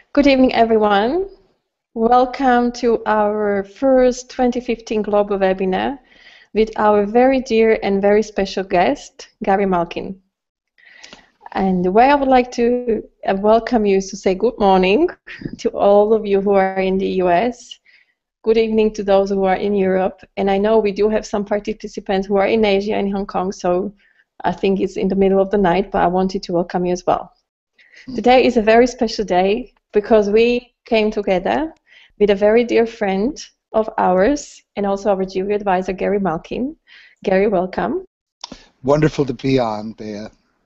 Good evening, everyone. Welcome to our first 2015 global webinar with our very dear and very special guest, Gary Malkin. And the way I would like to welcome you is to say good morning to all of you who are in the US, good evening to those who are in Europe, and I know we do have some participants who are in Asia and Hong Kong, so I think it's in the middle of the night, but I wanted to welcome you as well. Today is a very special day because we came together with a very dear friend of ours and also our GIFEW advisor, Gary Malkin. Gary, welcome. Wonderful to be on, Bea.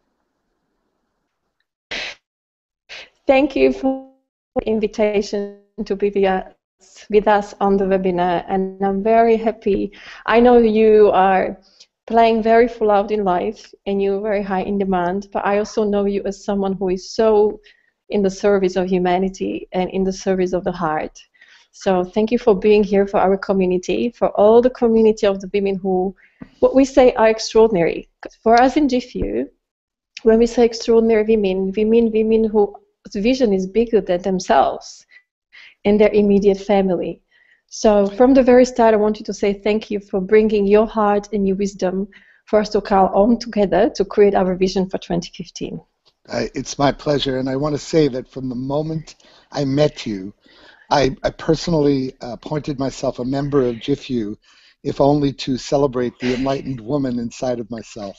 Thank you for the invitation to be with us on the webinar, and I'm very happy. I know you are playing very full out in life and you're very high in demand, but I also know you as someone who is so in the service of humanity and in the service of the heart. So thank you for being here for our community, for all the community of the women who, what we say, are extraordinary. For us in GIFEW, when we say extraordinary women, we mean women whose vision is bigger than themselves and their immediate family. So from the very start, I wanted to say thank you for bringing your heart and your wisdom for us to call on together to create our vision for 2015. It's my pleasure, and I want to say that from the moment I met you, I personally appointed myself a member of GIFEW, if only to celebrate the enlightened woman inside of myself.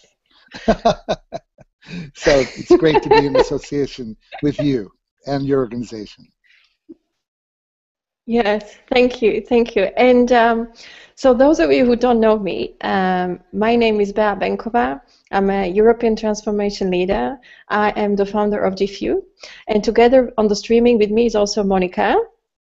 So it's great to be in association with you and your organization. Yes, thank you, thank you. And so those of you who don't know me, my name is Bea Benkova. I'm a European transformation leader. I am the founder of GIFEW. And together on the streaming with me is also Monica,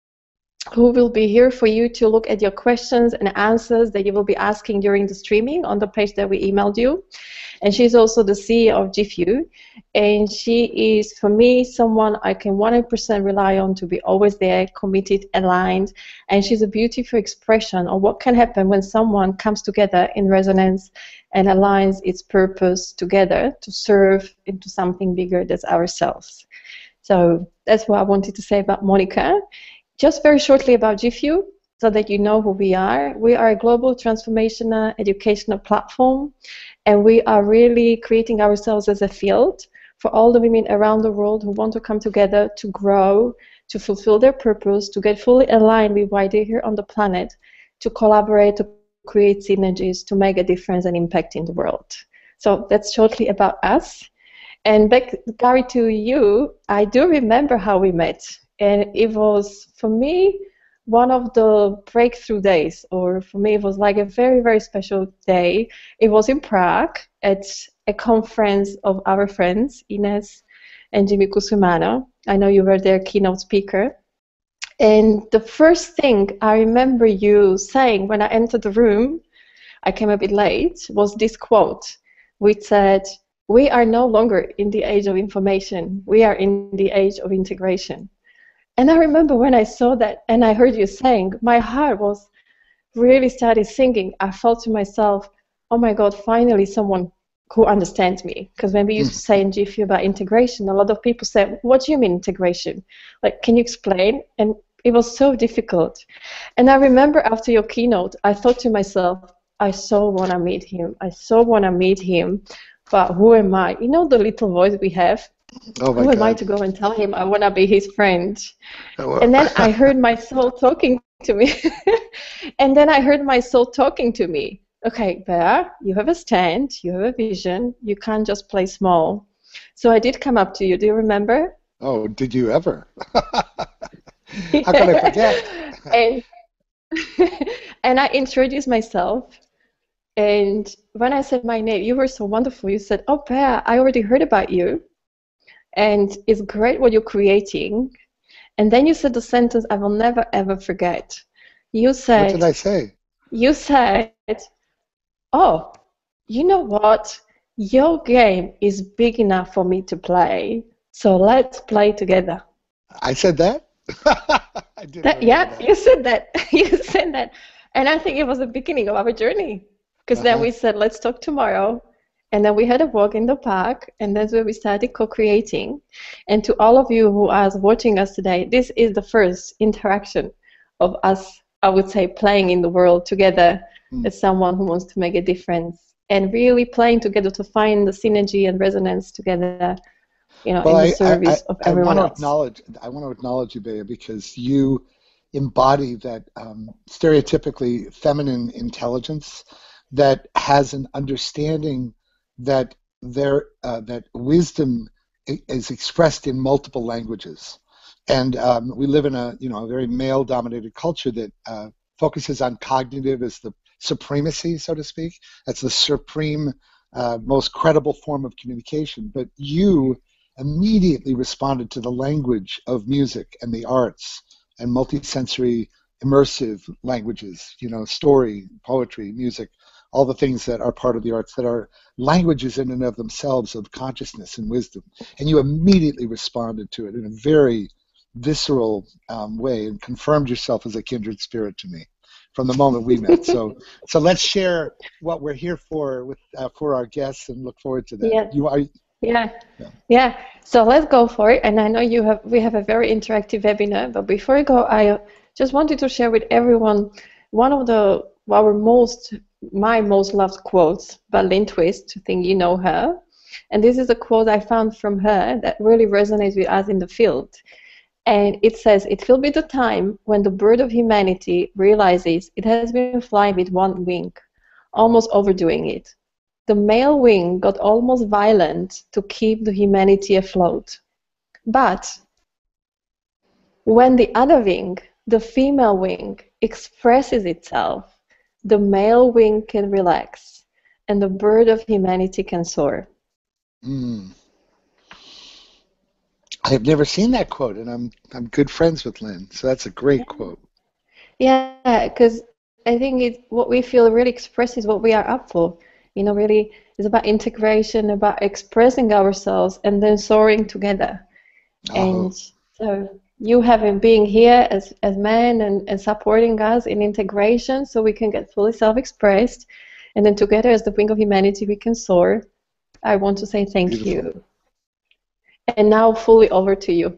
who will be here for you to look at your questions and answers that you will be asking during the streaming on the page that we emailed you. And she's also the CEO of GIFEW, and she is, for me, someone I can 100% rely on to be always there, committed, aligned, and she's a beautiful expression of what can happen when someone comes together in resonance and aligns its purpose together to serve into something bigger than ourselves. So that's what I wanted to say about Monica. Just very shortly about GIFEW, so that you know who we are. We are a global transformational educational platform, and we are really creating ourselves as a field for all the women around the world who want to come together to grow, to fulfill their purpose, to get fully aligned with why they're here on the planet, to collaborate, to create synergies, to make a difference and impact in the world. So that's shortly about us. And back, Gary, to you, I do remember how we met. And it was, for me, one of the breakthrough days, or for me it was like a very, very special day. It was in Prague at a conference of our friends, Ines and Jimmy Kusumano. I know you were their keynote speaker. And the first thing I remember you saying when I entered the room, I came a bit late, was this quote, which said, "We are no longer in the age of information, we are in the age of integration." And I remember when I saw that and I heard you saying, my heart was really started singing. I thought to myself, oh my God, finally someone who understands me. Because when we used to say in GIFEW about integration, a lot of people said, what do you mean integration? Like, can you explain? And it was so difficult. And I remember after your keynote, I thought to myself, I so want to meet him. I so want to meet him. But who am I? You know the little voice we have? Oh my Who am God. I to go and tell him I want to be his friend? Oh, well. And then I heard my soul talking to me. And then I heard my soul talking to me. Okay, Bea, you have a stand, you have a vision, you can't just play small. So I did come up to you. Do you remember? Oh, did you ever? How can I forget? And I introduced myself. And when I said my name, you were so wonderful. You said, oh, Bea, I already heard about you. And it's great what you're creating. And then you said the sentence I will never, ever forget. You said, what did I say? You said, oh, you know what? Your game is big enough for me to play. So let's play together. I said that? I didn't yeah, that. You said that. You said that. And I think it was the beginning of our journey. Because then we said, let's talk tomorrow. And then we had a walk in the park, and that's where we started co-creating. And to all of you who are watching us today, this is the first interaction of us, I would say, playing in the world together as someone who wants to make a difference, and really playing together to find the synergy and resonance together, you know, Well, in the service of I everyone want to else. acknowledge you, Bea, because you embody that stereotypically feminine intelligence that has an understanding that that wisdom is expressed in multiple languages, and we live in a very male-dominated culture that focuses on cognitive as the supremacy, so to speak. That's the supreme, most credible form of communication. But you immediately responded to the language of music and the arts and multisensory immersive languages, story, poetry, music, all the things that are part of the arts that are languages in and of themselves of consciousness and wisdom. And you immediately responded to it in a very visceral way and confirmed yourself as a kindred spirit to me from the moment we met. So let's share what we're here for our guests and look forward to that. Yeah. Yeah. So let's go for it. And I know we have a very interactive webinar, but before we go, I just wanted to share with everyone one of my most loved quotes by Lynn Twist. I think you know her. And this is a quote I found from her that really resonates with us in the field. And it says, "It will be the time when the bird of humanity realizes it has been flying with one wing, almost overdoing it. The male wing got almost violent to keep the humanity afloat. But when the other wing, the female wing, expresses itself, the male wing can relax, and the bird of humanity can soar." I have never seen that quote, and I'm good friends with Lynn, so that's a great quote. Yeah, because I think what we feel really expresses what we are up for. Really, it's about integration, about expressing ourselves, and then soaring together. And so you being here as men and supporting us in integration so we can get fully self-expressed, and then together as the wing of humanity we can soar. I want to say thank you. And now fully over to you.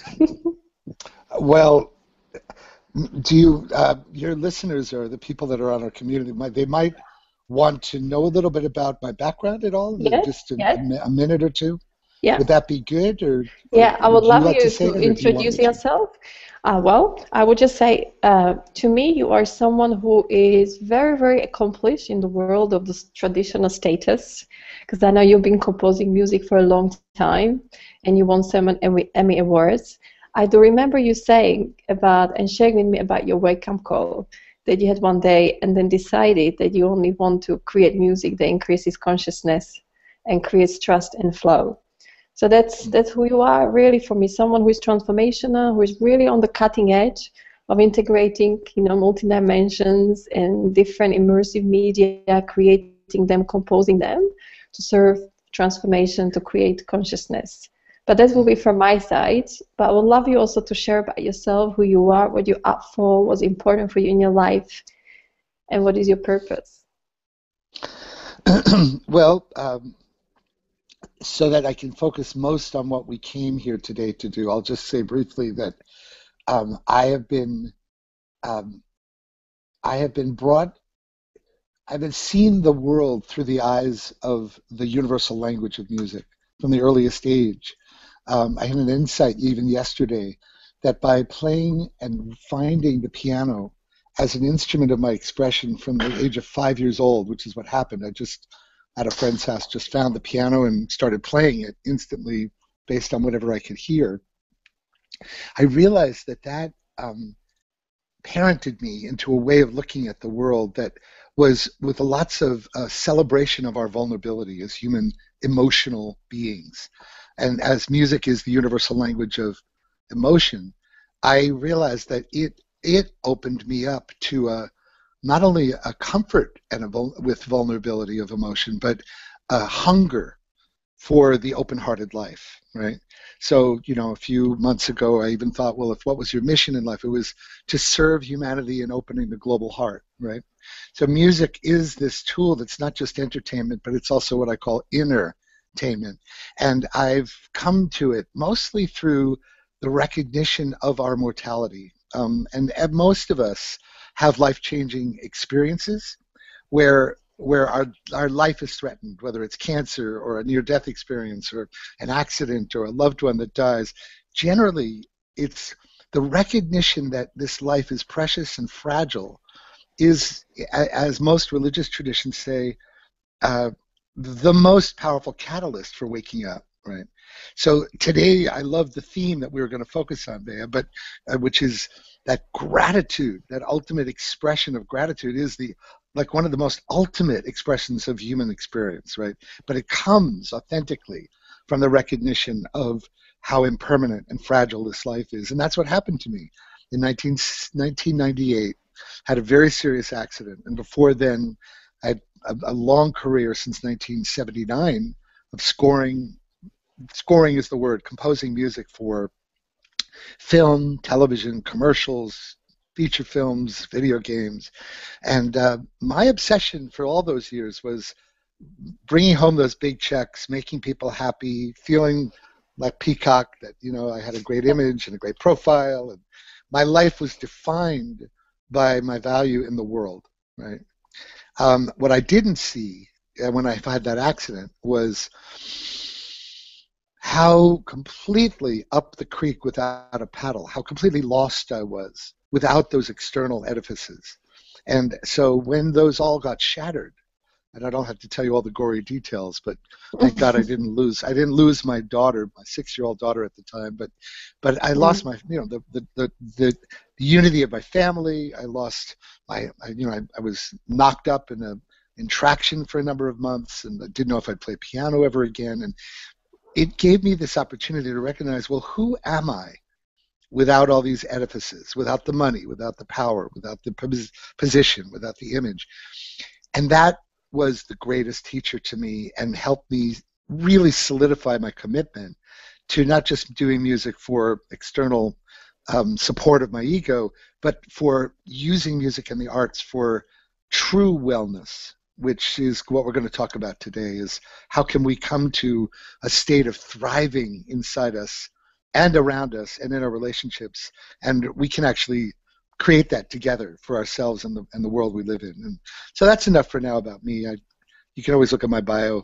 Well, do you, your listeners or the people that are on our community, they might want to know a little bit about my background at all? Yes, just a minute or two? Yeah. Would that be good? Or I would love like you to introduce yourself. Well, I would just say, to me, you are someone who is very, very accomplished in the world of the traditional status, because I know you've been composing music for a long time, and you won some Emmy Awards. I do remember you saying about and sharing with me about your wake-up call that you had one day and then decided that you only want to create music that increases consciousness and creates trust and flow. So that's who you are, really, for me, someone who is transformational, who is really on the cutting edge of integrating, multi-dimensions and different immersive media, creating them, composing them to serve transformation, to create consciousness. But that will be from my side. But I would love you also to share about yourself, who you are, what you're up for, what's important for you in your life, and what is your purpose. Well, so that I can focus most on what we came here today to do, I'll just say briefly that I've been seeing the world through the eyes of the universal language of music from the earliest age. I had an insight even yesterday that by playing and finding the piano as an instrument of my expression from the age of 5 years old, which is what happened. I just, at a friend's house, just found the piano and started playing it instantly based on whatever I could hear. I realized that parented me into a way of looking at the world that was with lots of celebration of our vulnerability as human emotional beings. And as music is the universal language of emotion, I realized that it opened me up to not only a comfort and with vulnerability of emotion, but a hunger for the open-hearted life, right? So, you know, a few months ago, I even thought, well, if what was your mission in life? It was to serve humanity in opening the global heart, right? So music is this tool that's not just entertainment, but it's also what I call innertainment. And I've come to it mostly through the recognition of our mortality. And most of us have life-changing experiences where our life is threatened, whether it's cancer or a near-death experience or an accident or a loved one that dies. Generally, it's the recognition that this life is precious and fragile is, as most religious traditions say, uh, the most powerful catalyst for waking up, right? So today, I love the theme that we were going to focus on, Bea, but which is that gratitude, that ultimate expression of gratitude is like one of the most ultimate expressions of human experience, right? But it comes authentically from the recognition of how impermanent and fragile this life is. And that's what happened to me in 1998. Had a very serious accident. And before then, I had a long career since 1979 of scoring. Scoring is the word, composing music for film, television, commercials, feature films, video games. And my obsession for all those years was bringing home those big checks, making people happy, feeling like Peacock, that, you know, I had a great image and a great profile. And my life was defined by my value in the world, right? What I didn't see when I had that accident was how completely up the creek without a paddle, how completely lost I was without those external edifices. And so when those all got shattered, and I don't have to tell you all the gory details, but thank God I didn't lose my daughter, my 6-year-old daughter at the time, but I lost my, you know, the unity of my family. I lost I was knocked up in traction for a number of months, and I didn't know if I'd play piano ever again. And it gave me this opportunity to recognize, well, who am I without all these edifices, without the money, without the power, without the position, without the image? And that was the greatest teacher to me and helped me really solidify my commitment to not just doing music for external support of my ego, but for using music and the arts for true wellness, which is what we're going to talk about today, is how can we come to a state of thriving inside us and around us and in our relationships, and we can actually create that together for ourselves and the world we live in. And so that's enough for now about me. You can always look at my bio,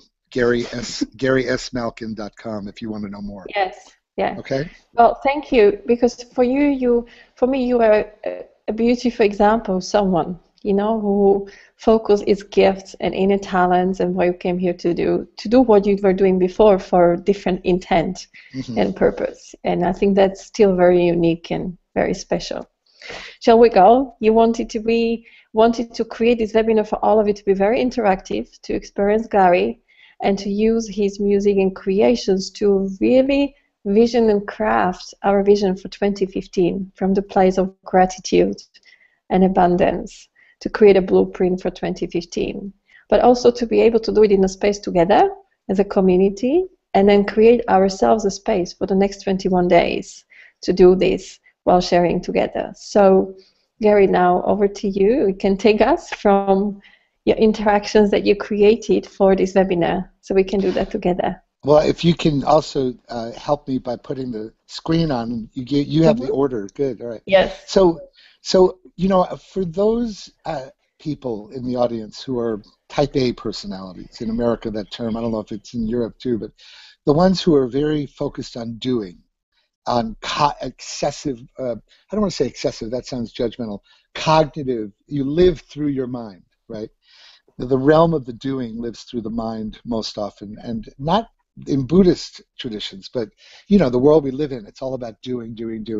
GarySMalkin.com, if you want to know more. Yes. Yeah. Okay. Well, thank you, because for me, you are a beautiful example of someone, you know, who focus its gifts and inner talents and what you came here to do what you were doing before for different intent and purpose. And I think that's still very unique and very special. Shall we go? You wanted to create this webinar for all of you to be very interactive, to experience Gary, and to use his music and creations to really vision and craft our vision for 2015 from the place of gratitude and abundance, to create a blueprint for 2015, but also to be able to do it in a space together as a community, and then create ourselves a space for the next 21 days to do this while sharing together. So, Gary, now over to you. You can take us from your interactions that you created for this webinar, so we can do that together. Well, if you can also help me by putting the screen on, you have the order. Good. All right. Yes. So you know, for those people in the audience who are type A personalities, in America that term, I don't know if it's in Europe too, but the ones who are very focused on doing, on excessive, I don't want to say excessive, that sounds judgmental, cognitive, you live through your mind, right? The realm of the doing lives through the mind most often, and not in Buddhist traditions, but, you know, the world we live in, it's all about doing.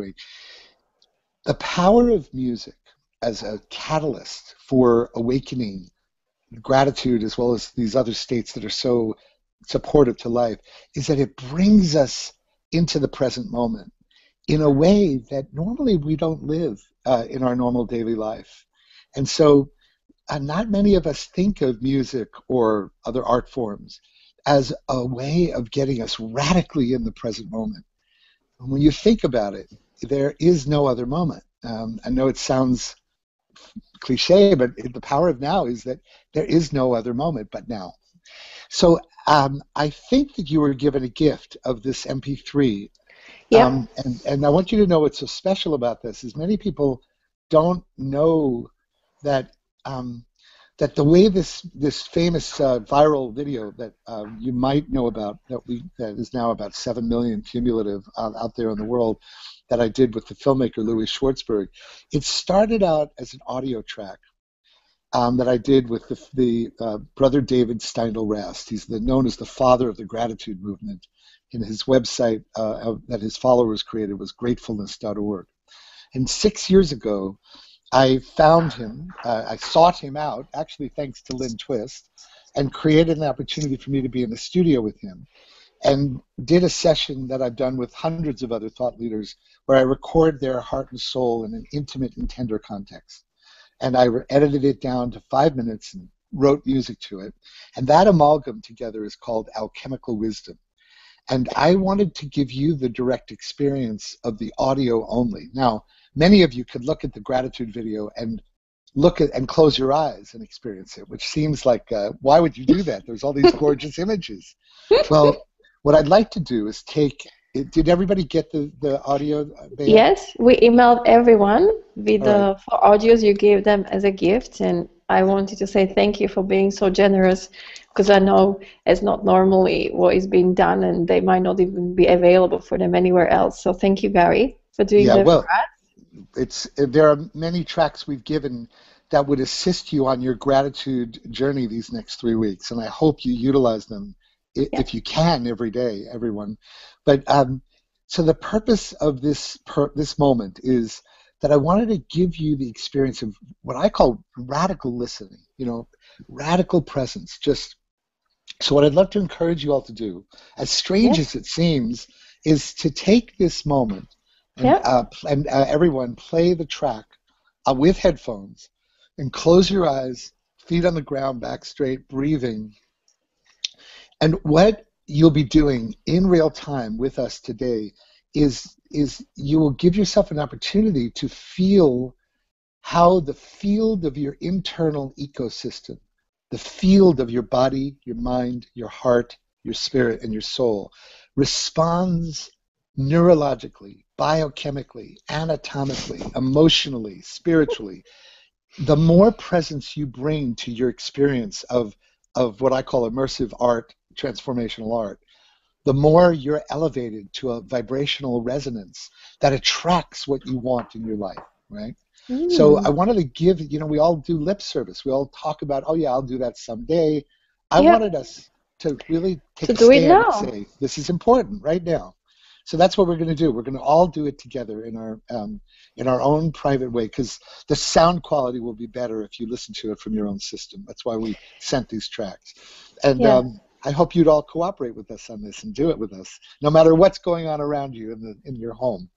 The power of music as a catalyst for awakening gratitude, as well as these other states that are so supportive to life, is that it brings us into the present moment in a way that normally we don't live in our normal daily life. And so not many of us think of music or other art forms as a way of getting us radically in the present moment. And when you think about it, there is no other moment. I know it sounds cliche, but the power of now is that there is no other moment but now. So I think that you were given a gift of this MP3. Yeah. And I want you to know what's so special about this is many people don't know that that the way this famous viral video that you might know about that is now about 7 million cumulative out there in the world that I did with the filmmaker Louis Schwartzberg, it started out as an audio track that I did with the brother David Steindl-Rast. He's known as the father of the gratitude movement. And his website that his followers created was gratefulness.org. And 6 years ago, I found him, I sought him out, actually thanks to Lynn Twist, and created an opportunity for me to be in the studio with him, and did a session that I've done with hundreds of other thought leaders where I record their heart and soul in an intimate and tender context. And I edited it down to 5 minutes and wrote music to it. And that amalgam together is called Alchemical Wisdom. And I wanted to give you the direct experience of the audio only. Now, many of you could look at the gratitude video and look at and close your eyes and experience it, which seems like, why would you do that? There's all these gorgeous images. Well, what I'd like to do is did everybody get the audio, Bea? Yes, we emailed everyone with All right. the 4 audios you gave them as a gift, and I wanted to say thank you for being so generous, because I know it's not normally what is being done, and they might not even be available for them anywhere else. So thank you, Gary, for doing that for us. There are many tracks we've given that would assist you on your gratitude journey these next 3 weeks, and I hope you utilize them if you can every day, everyone. But so the purpose of this moment is that I wanted to give you the experience of what I call radical listening, radical presence. So what I'd love to encourage you all to do, as strange as it seems, is to take this moment and everyone play the track with headphones and close your eyes, feet on the ground, back straight, breathing. And what you'll be doing in real time with us today is you will give yourself an opportunity to feel how the field of your internal ecosystem, the field of your body, your mind, your heart, your spirit, and your soul responds neurologically, biochemically, anatomically, emotionally, spiritually. The more presence you bring to your experience of what I call immersive art, transformational art, the more you're elevated to a vibrational resonance that attracts what you want in your life, right? So I wanted to give, we all do lip service. We all talk about, oh yeah, I'll do that someday. I wanted us to really take a stand and say, this is important right now. So that's what we're going to do. We're going to all do it together in our own private way, because the sound quality will be better if you listen to it from your own system. That's why we sent these tracks. And I hope you'd all cooperate with us on this and do it with us, no matter what's going on around you in your home.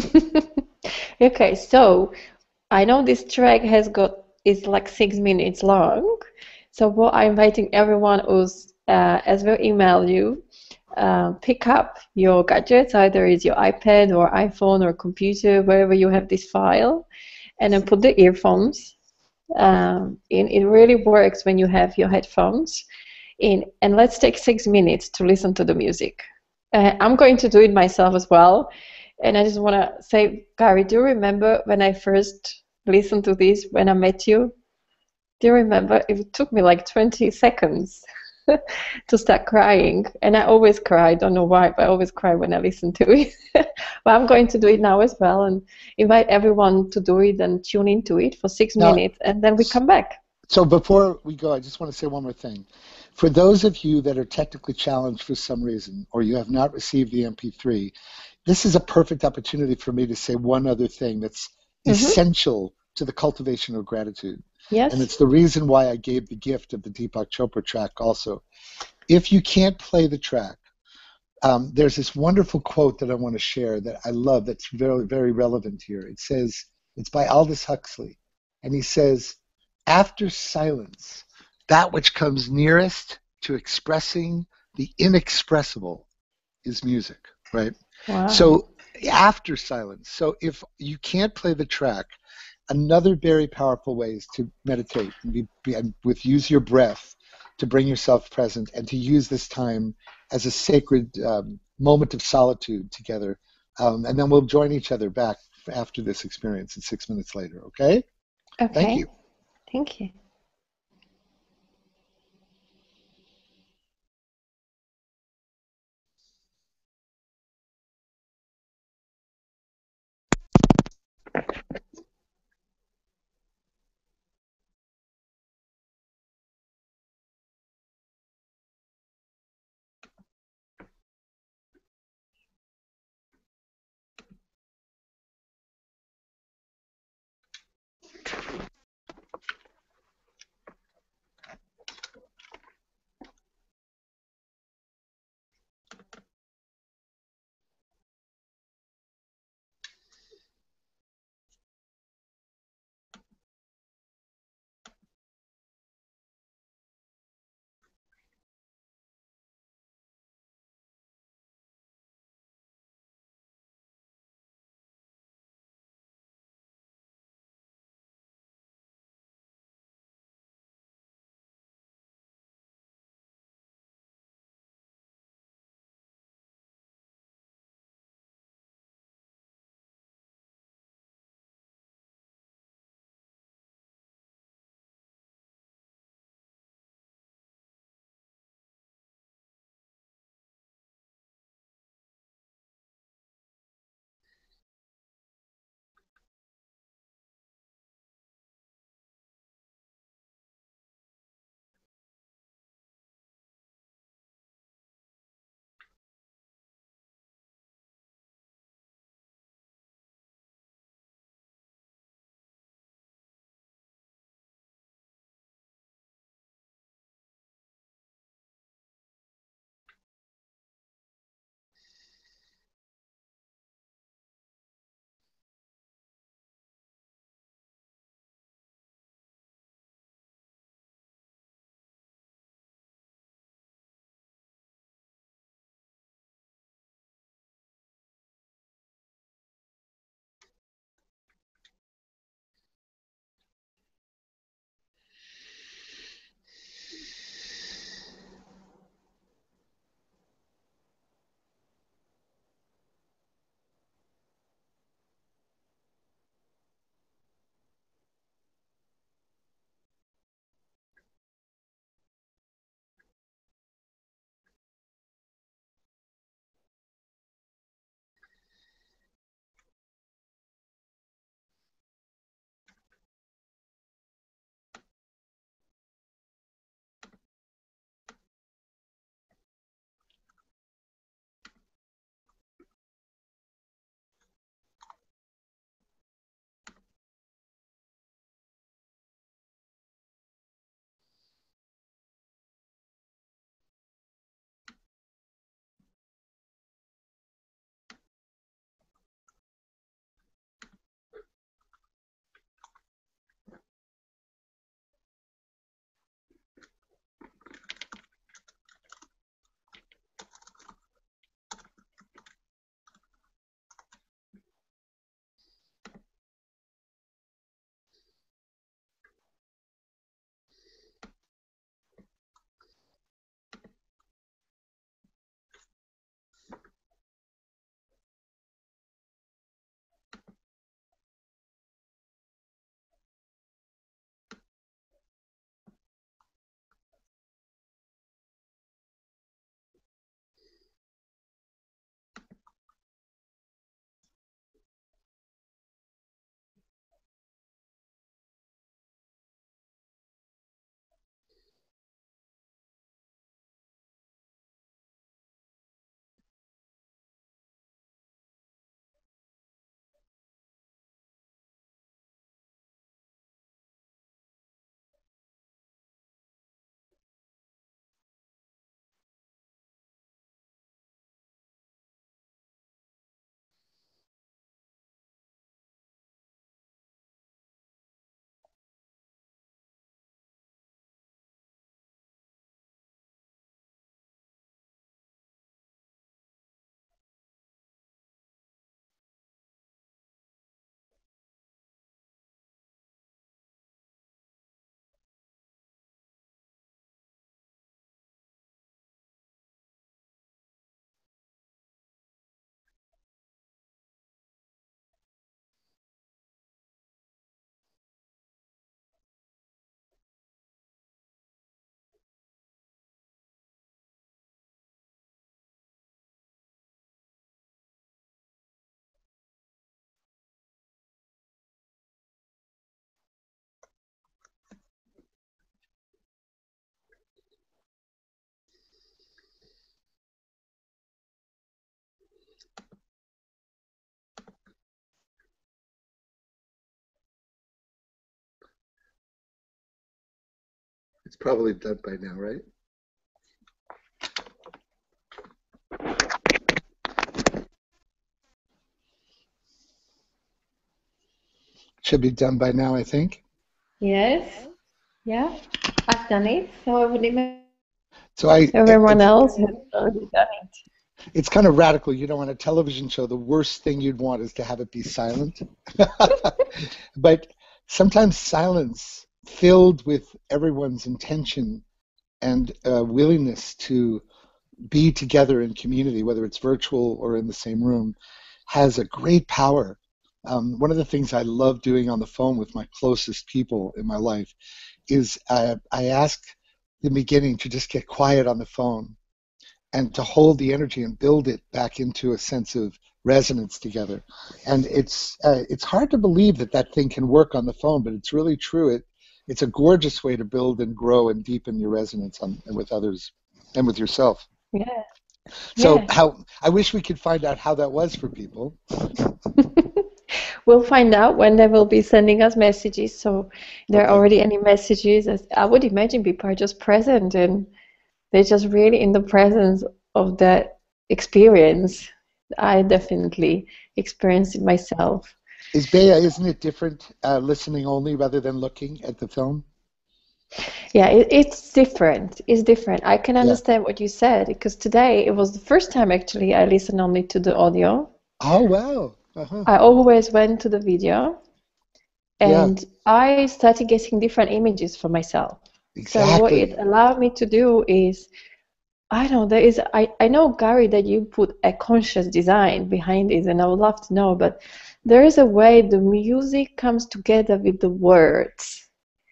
Okay, so I know this track is like 6 minutes long. So what I'm inviting everyone who's as well email you, pick up your gadgets, either it's your iPad or iPhone or computer, wherever you have this file, and then put the earphones in. It really works when you have your headphones in, and let's take 6 minutes to listen to the music. I'm going to do it myself as well, and I just want to say, Gary, do you remember when I first listened to this when I met you? Do you remember? It took me like 20 seconds to start crying, and I always cry. I don't know why, but I always cry when I listen to it. But I'm going to do it now as well, and invite everyone to do it and tune into it for 6 minutes, and then we come back. So before we go, I just want to say one more thing. For those of you that are technically challenged for some reason, or you have not received the MP3, this is a perfect opportunity for me to say one other thing that's essential to the cultivation of gratitude. Yes. And it's the reason why I gave the gift of the Deepak Chopra track also. If you can't play the track, there's this wonderful quote that I want to share that I love that's very, very relevant here. It says, it's by Aldous Huxley, and he says, after silence, that which comes nearest to expressing the inexpressible is music, right? Wow. So after silence, so if you can't play the track, another very powerful way is to meditate and use your breath to bring yourself present and to use this time as a sacred moment of solitude together. And then we'll join each other back after this experience and 6 minutes later, okay? Okay. Thank you. Thank you. It's probably done by now, right? Should be done by now, I think. Yes. Yeah. I've done it. So I would imagine So everyone else has already done it. it's kind of radical. You know, on a television show, the worst thing you'd want is to have it be silent. But sometimes silence filled with everyone's intention and willingness to be together in community, whether it's virtual or in the same room, has a great power. One of the things I love doing on the phone with my closest people in my life is I ask the beginning to just get quiet on the phone and to hold the energy and build it back into a sense of resonance together. And it's hard to believe that that thing can work on the phone, but it's really true. It's a gorgeous way to build and grow and deepen your resonance with others and with yourself. Yeah. So Yeah. how I wish we could find out how that was for people. We'll find out when they will be sending us messages. So there are Okay. already any messages. As I would imagine people are just present and they're just really in the presence of that experience. I definitely experienced it myself. Bea, isn't it different listening only rather than looking at the film? Yeah, it's different. It's different. I can Yeah. understand what you said because today it was the first time actually I listened only to the audio. Oh, wow. Uh-huh. I always went to the video Yeah, and I started getting different images for myself. So what it exactly. allowed me to do is, I don't know, I know, Gary, that you put a conscious design behind it, and I would love to know, but there is a way the music comes together with the words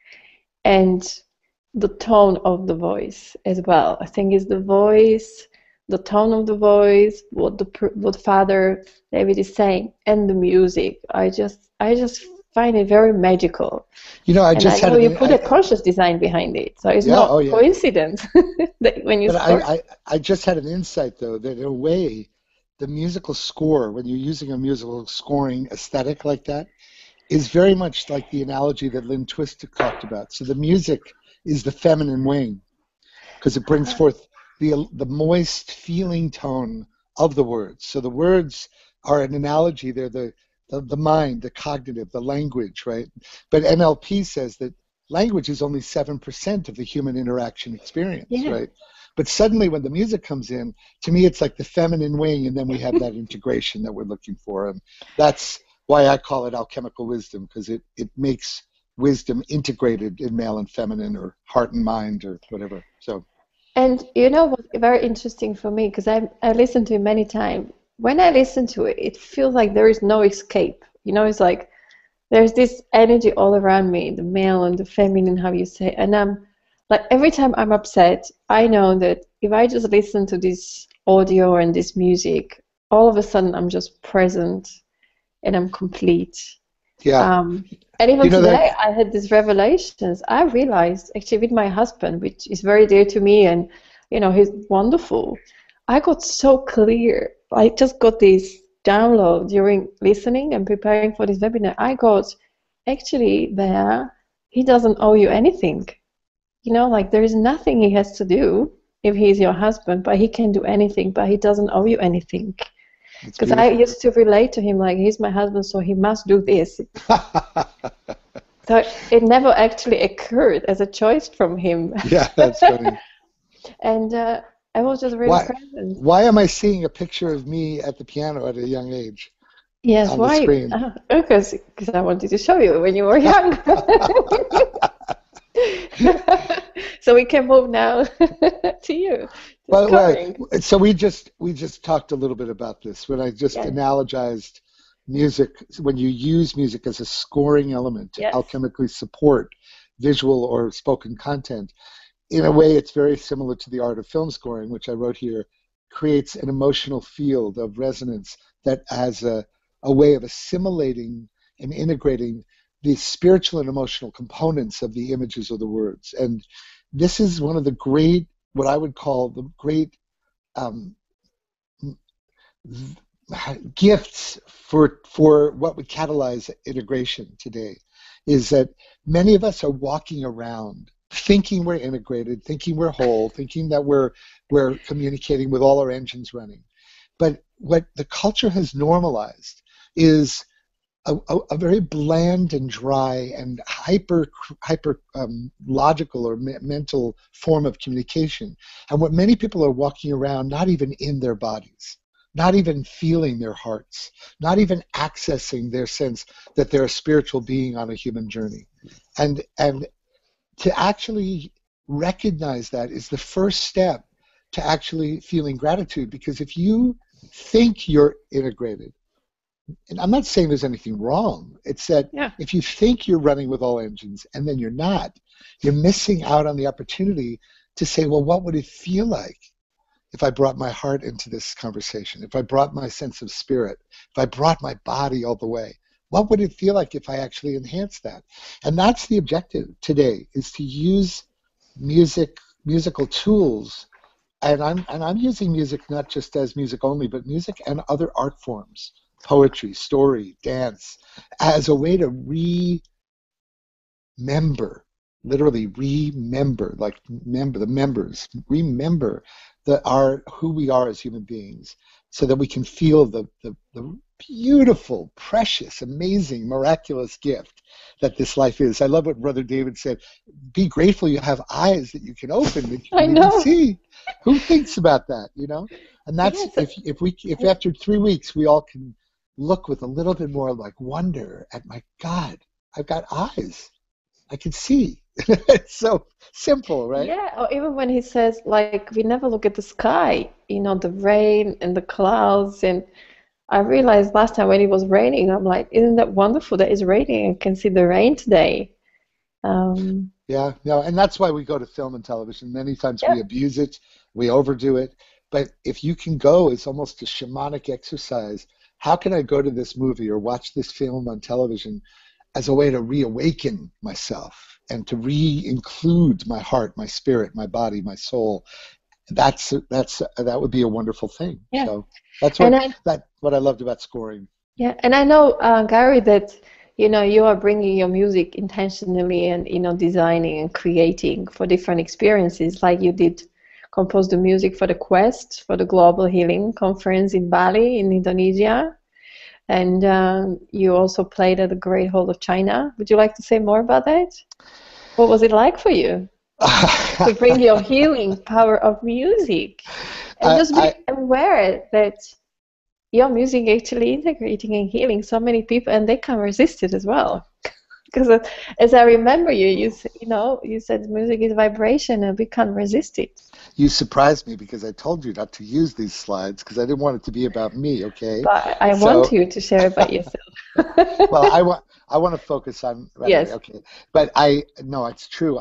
and the tone of the voice as well. I think it's the voice, the tone of the voice, what Father David is saying, and the music. I just find it very magical. You know, I And I just had know you an put a conscious design behind it, so it's yeah, oh not yeah. coincidence that when you But score. I just had an insight though that in a way, the musical score, when you're using a musical scoring aesthetic like that, is very much like the analogy that Lynn Twister talked about. So the music is the feminine wing because it brings forth the moist feeling tone of the words. So the words are an analogy. They're the mind, the cognitive, the language, right? But NLP says that language is only 7% of the human interaction experience, Yeah. right? But suddenly when the music comes in, to me it's like the feminine wing, and then we have that integration that we're looking for. And that's why I call it alchemical wisdom, because it makes wisdom integrated in male and feminine or heart and mind or whatever. So And you know what's very interesting for me, because I listened to it many times. When I listen to it, it feels like there is no escape. You know, it's like there's this energy all around me, the male and the feminine, how you say. And I'm like every time I'm upset, I know that if I just listen to this audio and this music, all of a sudden I'm just present and I'm complete. yeah, And even you know that today, I had these revelations. I realized, actually, with my husband, which is very dear to me, and you know, he's wonderful. I got so clear. I just got this download during listening and preparing for this webinar. I got, actually, there, he doesn't owe you anything. You know, like there is nothing he has to do if he's your husband, but he can do anything, but he doesn't owe you anything. it's Because I beautiful. used to relate to him like he's my husband, so he must do this. So it never actually occurred as a choice from him. Yeah, that's funny. And I was just really Why present. why am I seeing a picture of me at the piano at a young age Yes, on the why? screen? Because I wanted to show you when you were young. So we can move now to you, Well, discovering. so we just talked a little bit about this when I just Yes, analogized music. When you use music as a scoring element to yes, alchemically support visual or spoken content, in a way, it's very similar to the art of film scoring, which I wrote here, creates an emotional field of resonance that has a way of assimilating and integrating the spiritual and emotional components of the images or the words. And this is one of the great, what I would call the great um, gifts for what would catalyze integration today, is that many of us are walking around thinking we're integrated, thinking we're whole, thinking that we're communicating with all our engines running. But what the culture has normalized is a very bland and dry and hyper logical or mental form of communication. And what many people are walking around not even in their bodies, not even feeling their hearts, not even accessing their sense that they're a spiritual being on a human journey. And to actually recognize that is the first step to actually feeling gratitude, because if you think you're integrated, and I'm not saying there's anything wrong, it's that if you think you're running with all engines and then you're not, you're missing out on the opportunity to say, well, what would it feel like if I brought my heart into this conversation, if I brought my sense of spirit, if I brought my body all the way? What would it feel like if I actually enhanced that? And that's the objective today, is to use musical tools. And I'm using music not just as music only, but music and other art forms, poetry, story, dance, as a way to remember, literally remember, like remember the members, remember who we are as human beings, so that we can feel the beautiful, precious, amazing, miraculous gift that this life is. I love what Brother David said. Be grateful you have eyes that you can open, that you can even see. Who thinks about that, you know? And that's, if after 3 weeks we all can look with a little bit more like wonder at, my God, I've got eyes. I can see. It's so simple, right? Yeah, or even when he says, like, we never look at the sky, you know, the rain and the clouds. And I realized last time when it was raining, I'm like, isn't that wonderful that it's raining and can see the rain today? Yeah, no, and that's why we go to film and television. Many times we abuse it, we overdo it. But if you can go, it's almost a shamanic exercise. How can I go to this movie or watch this film on television as a way to reawaken myself and to re-include my heart, my spirit, my body, my soul? That would be a wonderful thing. Yeah. So that's what I loved about scoring. Yeah, and I know, Gary, that you know you are bringing your music intentionally and you know designing and creating for different experiences, like you did compose the music for the Quest for the Global Healing Conference in Bali in Indonesia, and you also played at the Great Hall of China. Would you like to say more about that? What was it like for you to bring your healing power of music and just be aware that your music actually integrating and healing so many people, and they can resist it as well? Because as I remember you said music is vibration and we can't resist it. You surprised me because I told you not to use these slides because I didn't want it to be about me, okay? But I want you to share about yourself. Well, I want to focus on, yes. Okay. But no, it's true.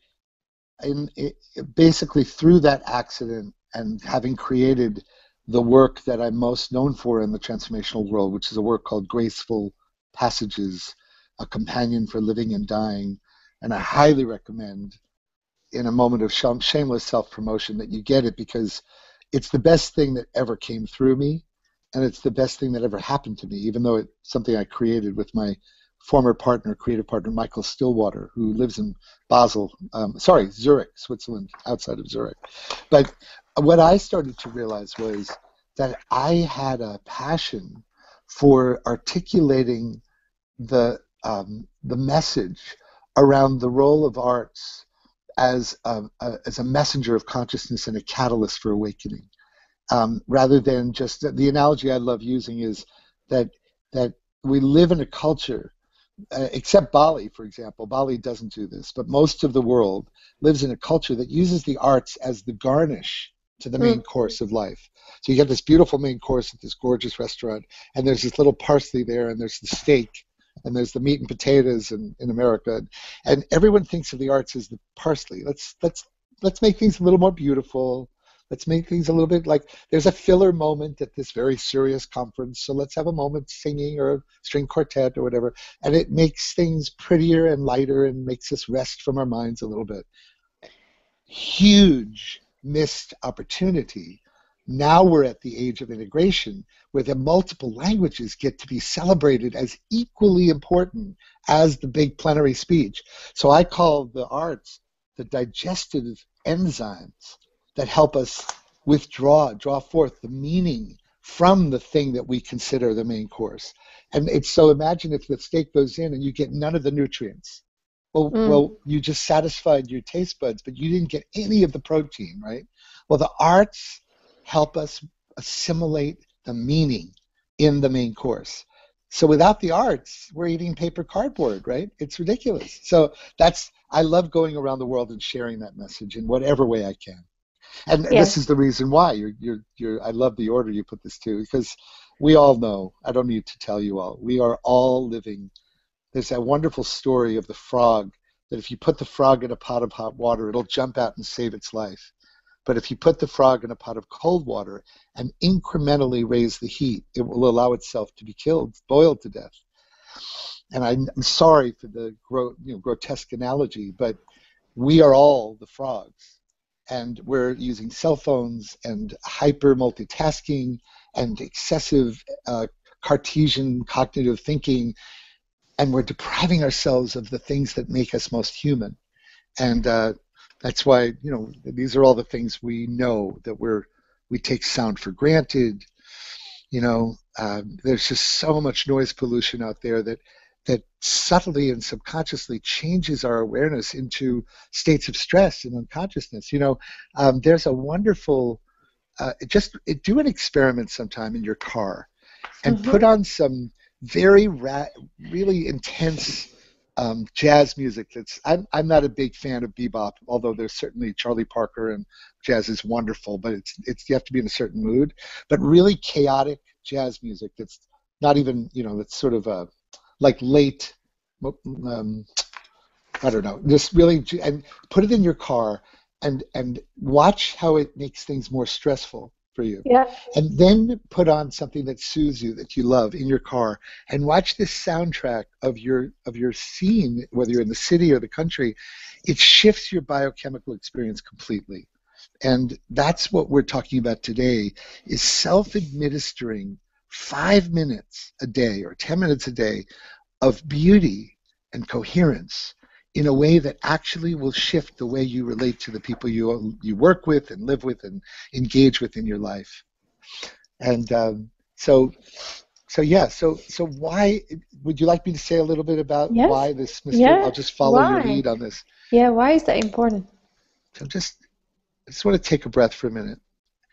Basically through that accident and having created the work that I'm most known for in the transformational world, which is a work called Graceful Passages, a companion for living and dying. And I highly recommend, in a moment of shameless self-promotion, that you get it, because it's the best thing that ever came through me, and it's the best thing that ever happened to me, even though it's something I created with my former partner, creative partner, Michael Stillwater, who lives in Zurich, Switzerland, outside of Zurich. But what I started to realize was that I had a passion for articulating the message around the role of arts as a messenger of consciousness and a catalyst for awakening, rather than just the analogy I love using is that we live in a culture, except Bali, for example. Bali doesn't do this, but most of the world lives in a culture that uses the arts as the garnish to the main course of life. So you get this beautiful main course at this gorgeous restaurant, and there's this little parsley there, and there's the steak, and there's the meat and potatoes in America, and everyone thinks of the arts as the parsley. Let's make things a little more beautiful. Let's make things a little bit like there's a filler moment at this very serious conference, so let's have a moment singing or a string quartet or whatever, and it makes things prettier and lighter and makes us rest from our minds a little bit. Huge missed opportunity. Now we're at the age of integration where the multiple languages get to be celebrated as equally important as the big plenary speech. So I call the arts the digestive enzymes that help us draw forth the meaning from the thing that we consider the main course. And it's so, imagine if the steak goes in and you get none of the nutrients. Well, you just satisfied your taste buds, but you didn't get any of the protein, right? Well, the arts help us assimilate the meaning in the main course. So without the arts, we're eating paper cardboard, right? It's ridiculous. So I love going around the world and sharing that message in whatever way I can. And this is the reason why I love the order you put this to, because we all know, I don't need to tell you all, we are all living. There's that wonderful story of the frog, that if you put the frog in a pot of hot water, it'll jump out and save its life. But if you put the frog in a pot of cold water and incrementally raise the heat, it will allow itself to be killed, boiled to death. And I'm sorry for the grotesque analogy, but we are all the frogs. And we're using cell phones and hyper multitasking and excessive Cartesian cognitive thinking, and we're depriving ourselves of the things that make us most human. And that's why, these are all the things we know, that we take sound for granted. There's just so much noise pollution out there that subtly and subconsciously changes our awareness into states of stress and unconsciousness. There's a wonderful, do an experiment sometime in your car and put on some really intense jazz music. I'm not a big fan of bebop, although there's certainly Charlie Parker and jazz is wonderful, but it's you have to be in a certain mood. But really chaotic jazz music that's not even, that's sort of like late, I don't know, just really, and put it in your car and watch how it makes things more stressful for you. Yeah. And then put on something that soothes you, that you love, in your car, and watch this soundtrack of your scene, whether you're in the city or the country. It shifts your biochemical experience completely. And that's what we're talking about today, is self-administering 5 minutes a day or 10 minutes a day of beauty and coherence in a way that actually will shift the way you relate to the people you work with and live with and engage with in your life. And so why would you like me to say a little bit about why this, Mr. Yeah. I'll just follow your lead on this. Yeah, why is that important? So I just want to take a breath for a minute.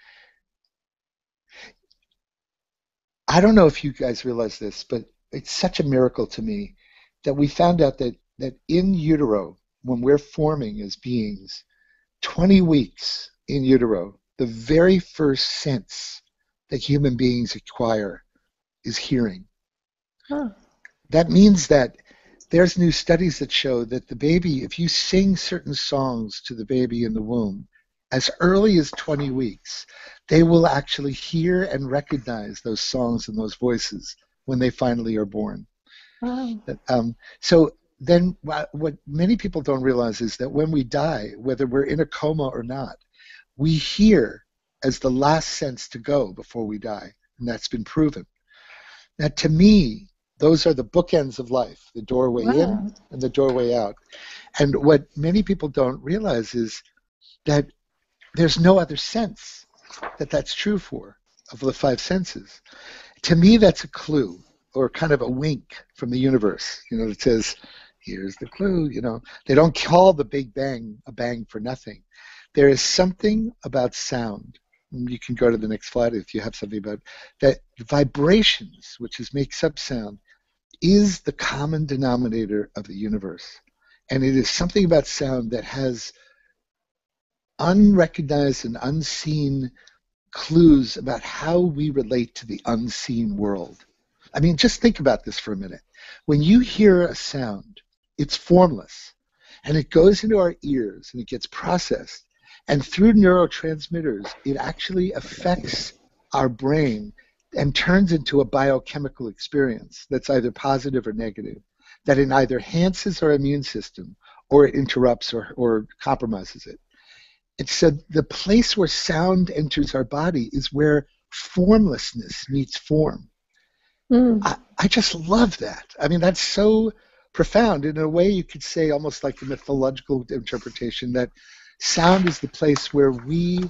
I don't know if you guys realize this, but it's such a miracle to me that we found out that in utero, when we're forming as beings, 20 weeks in utero, the very first sense that human beings acquire is hearing. Huh. That means that there's new studies that show that the baby, if you sing certain songs to the baby in the womb, as early as 20 weeks, they will actually hear and recognize those songs and those voices when they finally are born. Wow. So then what many people don't realize is that when we die, whether we're in a coma or not, we hear as the last sense to go before we die, and that's been proven. Now, to me, those are the bookends of life, the doorway in and the doorway out. And what many people don't realize is that there's no other sense that that's true for, of the 5 senses. To me, that's a clue, or kind of a wink from the universe, that says, here's the clue. They don't call the Big Bang a bang for nothing. There is something about sound. You can go to the next slide if you have something about that. Vibrations, which makes up sound, is the common denominator of the universe. And it is something about sound that has unrecognized and unseen clues about how we relate to the unseen world. I mean, just think about this for a minute. When you hear a sound, it's formless, and it goes into our ears, and it gets processed, and through neurotransmitters, it actually affects our brain and turns into a biochemical experience that's either positive or negative, that it either enhances our immune system or it interrupts or compromises it. And so the place where sound enters our body is where formlessness meets form. I just love that. I mean, that's so profound. In a way, you could say, almost like a mythological interpretation, that sound is the place where we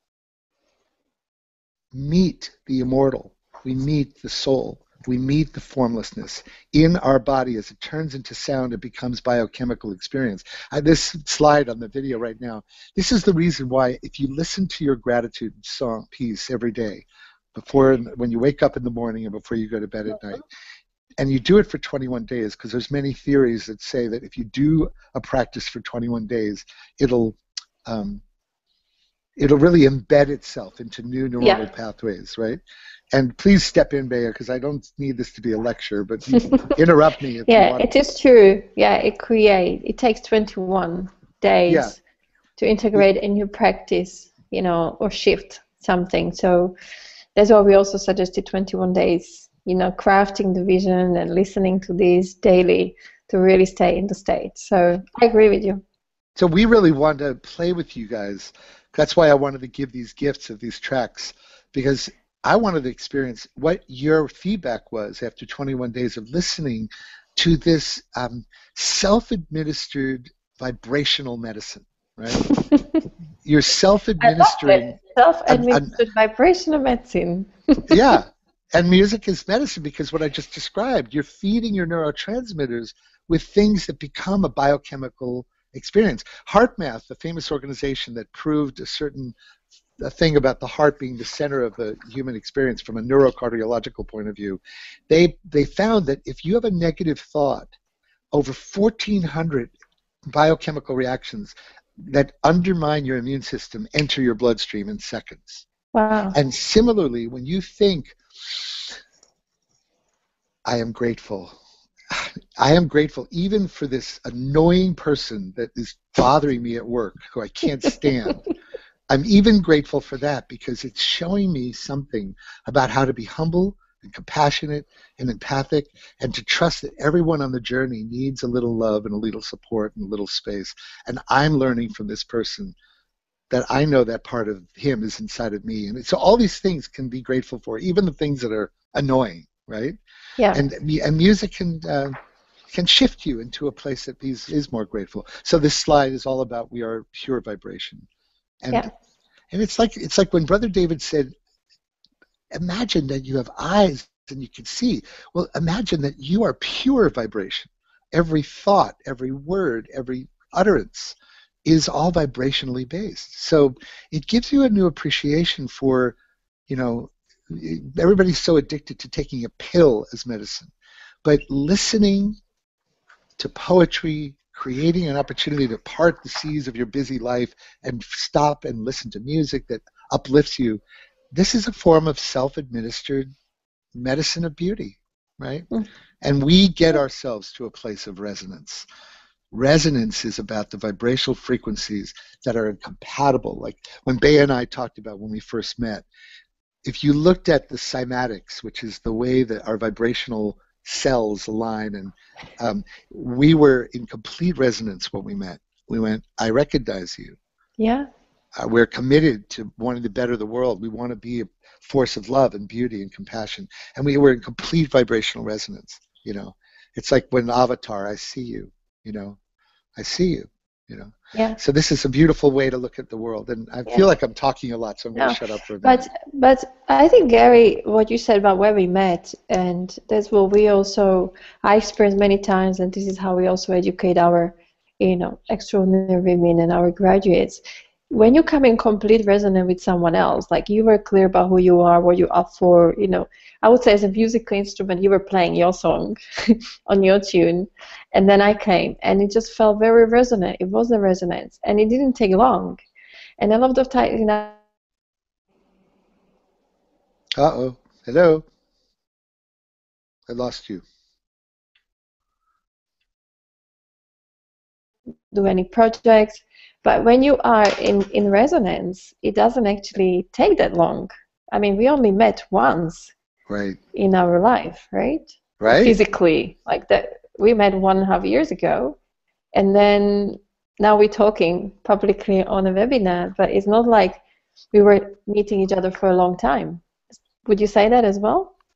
meet the immortal, we meet the soul, we meet the formlessness in our body. As it turns into sound, it becomes biochemical experience. This slide on the video right now, this is the reason why if you listen to your gratitude song piece every day, when you wake up in the morning and before you go to bed at night, and you do it for 21 days, because there's many theories that say that if you do a practice for 21 days, it'll really embed itself into new neuronal pathways, right? And please step in, Bea, because I don't need this to be a lecture, but you interrupt me if you want. Yeah, it is true. Yeah, it takes 21 days to integrate a new practice, or shift something. So that's why we also suggested 21 days, crafting the vision and listening to these daily to really stay in the state. So I agree with you. So we really want to play with you guys. That's why I wanted to give these gifts of these tracks, because I wanted to experience what your feedback was after 21 days of listening to this self-administered vibrational medicine, right? You're self-administering. Self-administered vibrational medicine. Yeah. And music is medicine, because what I just described, you're feeding your neurotransmitters with things that become a biochemical experience. HeartMath, the famous organization that proved a thing about the heart being the center of the human experience from a neurocardiological point of view, they found that if you have a negative thought, over 1,400 biochemical reactions that undermine your immune system enter your bloodstream in seconds. Wow. And similarly, when you think, I am grateful even for this annoying person that is bothering me at work, who I can't stand. I'm even grateful for that, because it's showing me something about how to be humble and compassionate and empathic, and to trust that everyone on the journey needs a little love and a little support and a little space. And I'm learning from this person that I know that part of him is inside of me. And so all these things can be grateful for, even the things that are annoying, right? Yeah. And music can shift you into a place that is more grateful. So this slide is all about we are pure vibration. And it's like when Brother David said, imagine that you have eyes and you can see. Well, imagine that you are pure vibration. Every thought, every word, every utterance is all vibrationally based. So it gives you a new appreciation for, everybody's so addicted to taking a pill as medicine. But listening to poetry, creating an opportunity to part the seas of your busy life and stop and listen to music that uplifts you, this is a form of self-administered medicine of beauty, right? And we get ourselves to a place of resonance. Resonance is about the vibrational frequencies that are incompatible. Like when Bea and I talked about when we first met, if you looked at the cymatics, which is the way that our vibrational cells align, and we were in complete resonance when we met. We went, I recognize you. Yeah. We're committed to wanting to better the world. We want to be a force of love and beauty and compassion. And we were in complete vibrational resonance. It's like when Avatar, I see you, I see you, Yeah. So this is a beautiful way to look at the world. And I feel like I'm talking a lot, so I'm going to shut up for a minute. But I think, Gary, what you said about where we met, and that's what I experienced many times, and this is how we also educate our, extraordinary women and our graduates. When you come in complete resonance with someone else, like you were clear about who you are, what you're up for, I would say as a musical instrument, you were playing your song on your tune, and then I came, and it just felt very resonant. It was a resonance, and it didn't take long. And a lot of times, Uh-oh. Hello? I lost you. do any projects, but when you are in resonance, it doesn't actually take that long. I mean, we only met once in our life, right? Physically, like that. We met 1.5 years ago, and then now we're talking publicly on a webinar, but it's not like we were meeting each other for a long time. Would you say that as well?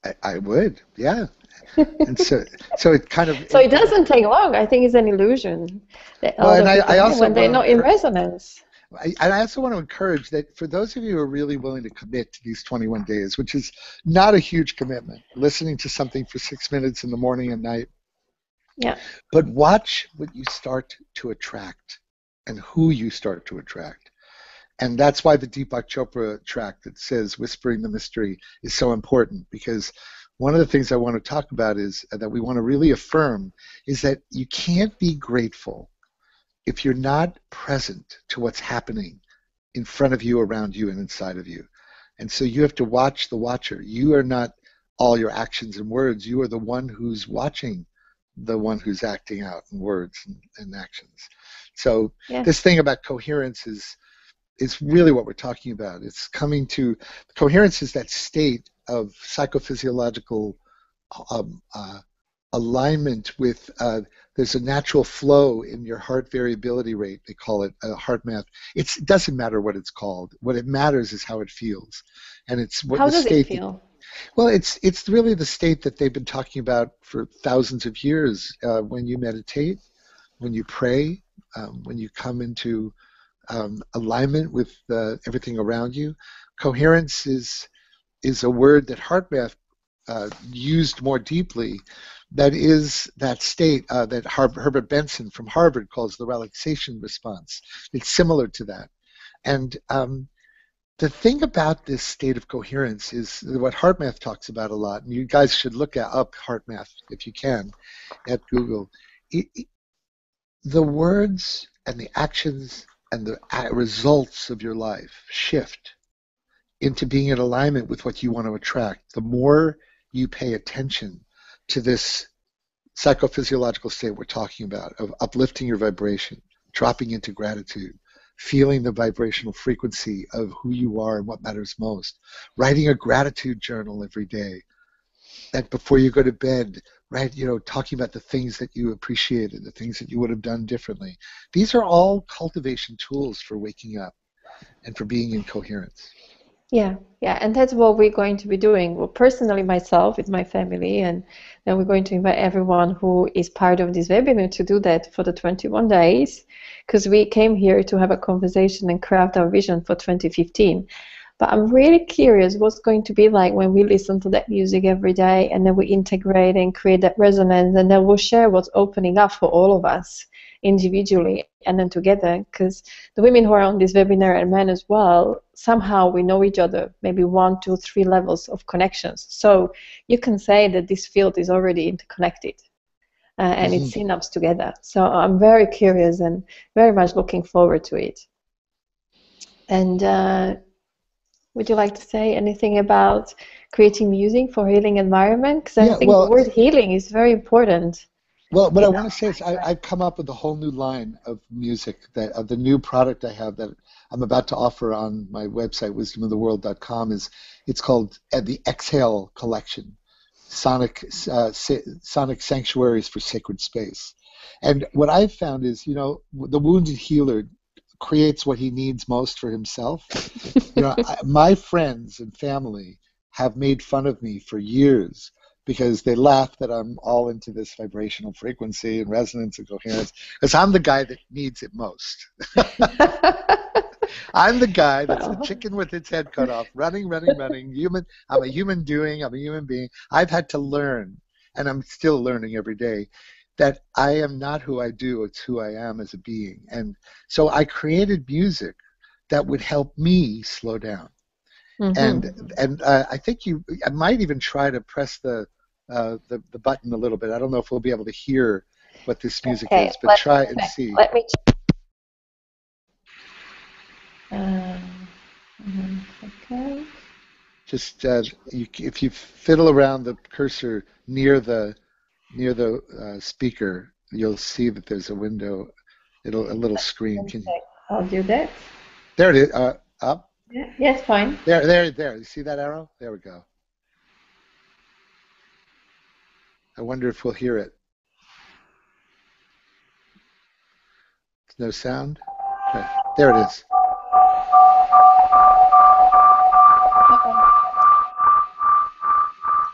I would, yeah. And so it kind of, So it doesn't take long. I think it's an illusion that a well, lot and of people I have also when want they're to not in encourage, resonance. I also want to encourage that for those of you who are really willing to commit to these 21 days, which is not a huge commitment, listening to something for 6 minutes in the morning and night, Yeah. but watch what you start to attract and who you start to attract. And that's why the Deepak Chopra track that says Whispering the Mystery is so important, because one of the things I want to talk about is that we want to really affirm is that you can't be grateful if you're not present to what's happening in front of you, around you, and inside of you. And so you have to watch the watcher. You are not all your actions and words. You are the one who's watching the one who's acting out in words and actions. So Yeah. this thing about coherence is really what we're talking about. It's coming to coherence is that state of psychophysiological um, uh, alignment with there's a natural flow in your heart variability rate. They call it heart math. It doesn't matter what it's called. What it matters is how it feels, and it's what How the does it state. feel? Well, it's really the state that they've been talking about for thousands of years. When you meditate, when you pray, when you come into alignment with everything around you. Coherence is a word that HeartMath used more deeply. That is that state that Herbert Benson from Harvard calls the relaxation response. It's similar to that. And the thing about this state of coherence is what HeartMath talks about a lot, and you guys should look up HeartMath if you can at Google. The words and the actions and the results of your life shift into being in alignment with what you want to attract. The more you pay attention to this psychophysiological state we're talking about, of uplifting your vibration, dropping into gratitude, feeling the vibrational frequency of who you are and what matters most, writing a gratitude journal every day, that before you go to bed, right, talking about the things that you appreciated, the things that you would have done differently. These are all cultivation tools for waking up and for being in coherence. Yeah, yeah, and that's what we're going to be doing. Well, personally, myself with my family, and then we're going to invite everyone who is part of this webinar to do that for the 21 days, because we came here to have a conversation and craft our vision for 2015. But I'm really curious what's going to be like when we listen to that music every day, and then we integrate and create that resonance, and then we'll share what's opening up for all of us individually and then together, because the women who are on this webinar and men as well, somehow we know each other, maybe 1, 2, 3 levels of connections. So you can say that this field is already interconnected and it's synapsed together. So I'm very curious and very much looking forward to it. And would you like to say anything about creating music for healing environment? Because I think the word healing is very important. Well, what I want to say is I've come up with a whole new line of music, of the new product I have that I'm about to offer on my website, wisdomoftheworld.com. It's called the Exhale Collection, Sonic Sanctuaries for Sacred Space. And what I've found is, the wounded healer creates what he needs most for himself. My friends and family have made fun of me for years because they laugh that I'm all into this vibrational frequency and resonance and coherence, because I'm the guy that needs it most. I'm the guy that's the chicken with its head cut off, running, human. I'm a human doing, I'm a human being. I've had to learn, and I'm still learning every day, that I am not who I do, it's who I am as a being. And so I created music that would help me slow down. And I think I might even try to press the button a little bit. I don't know if we'll be able to hear what this music is, but try and see. Let me okay. Just if you fiddle around the cursor near the speaker, you'll see that there's a window, a little screen. I'll do that. There it is. Up. Yeah, yes, fine. There. You see that arrow? There we go. I wonder if we'll hear it. No sound? Okay. There it is.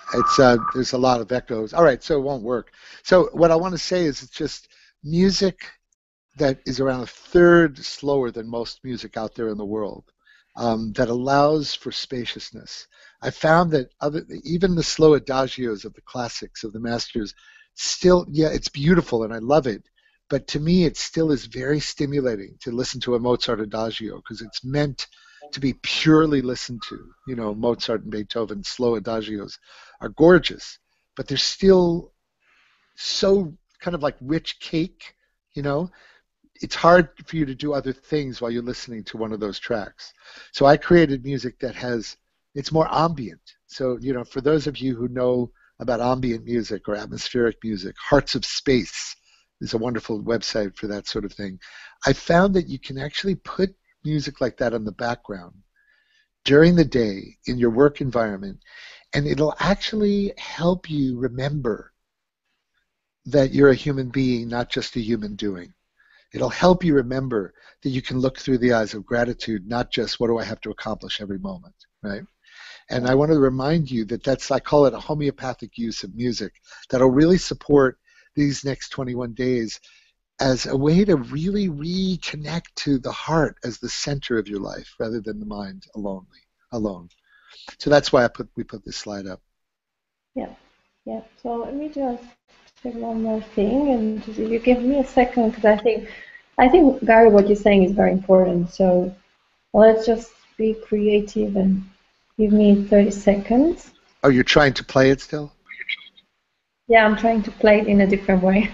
It's there's a lot of echoes. All right, so it won't work. So what I want to say is it's just music that is around a third slower than most music out there in the world, that allows for spaciousness. I found that even the slow adagios of the classics, of the masters, still, yeah, it's beautiful and I love it, but to me it still is very stimulating to listen to a Mozart adagio because it's meant to be purely listened to. You know, Mozart and Beethoven's slow adagios are gorgeous, but they're still so kind of like rich cake, you know, it's hard for you to do other things while you're listening to one of those tracks. So I created music that has, it's more ambient. So, you know, for those of you who know about ambient music or atmospheric music, Hearts of Space is a wonderful website for that sort of thing. I found that you can actually put music like that on the background during the day in your work environment, and it'll actually help you remember that you're a human being, not just a human doing. It'll help you remember that you can look through the eyes of gratitude, not just what do I have to accomplish every moment, right? And I want to remind you that that's, I call it a homeopathic use of music that'll really support these next 21 days as a way to really reconnect to the heart as the center of your life rather than the mind alone. So that's why we put this slide up. Yeah, yeah. So let me just check one more thing, and just, if you give me a second, because I think Gary, what you're saying is very important. So let's just be creative and give me 30 seconds. Oh, you're trying to play it still? Yeah, I'm trying to play it in a different way.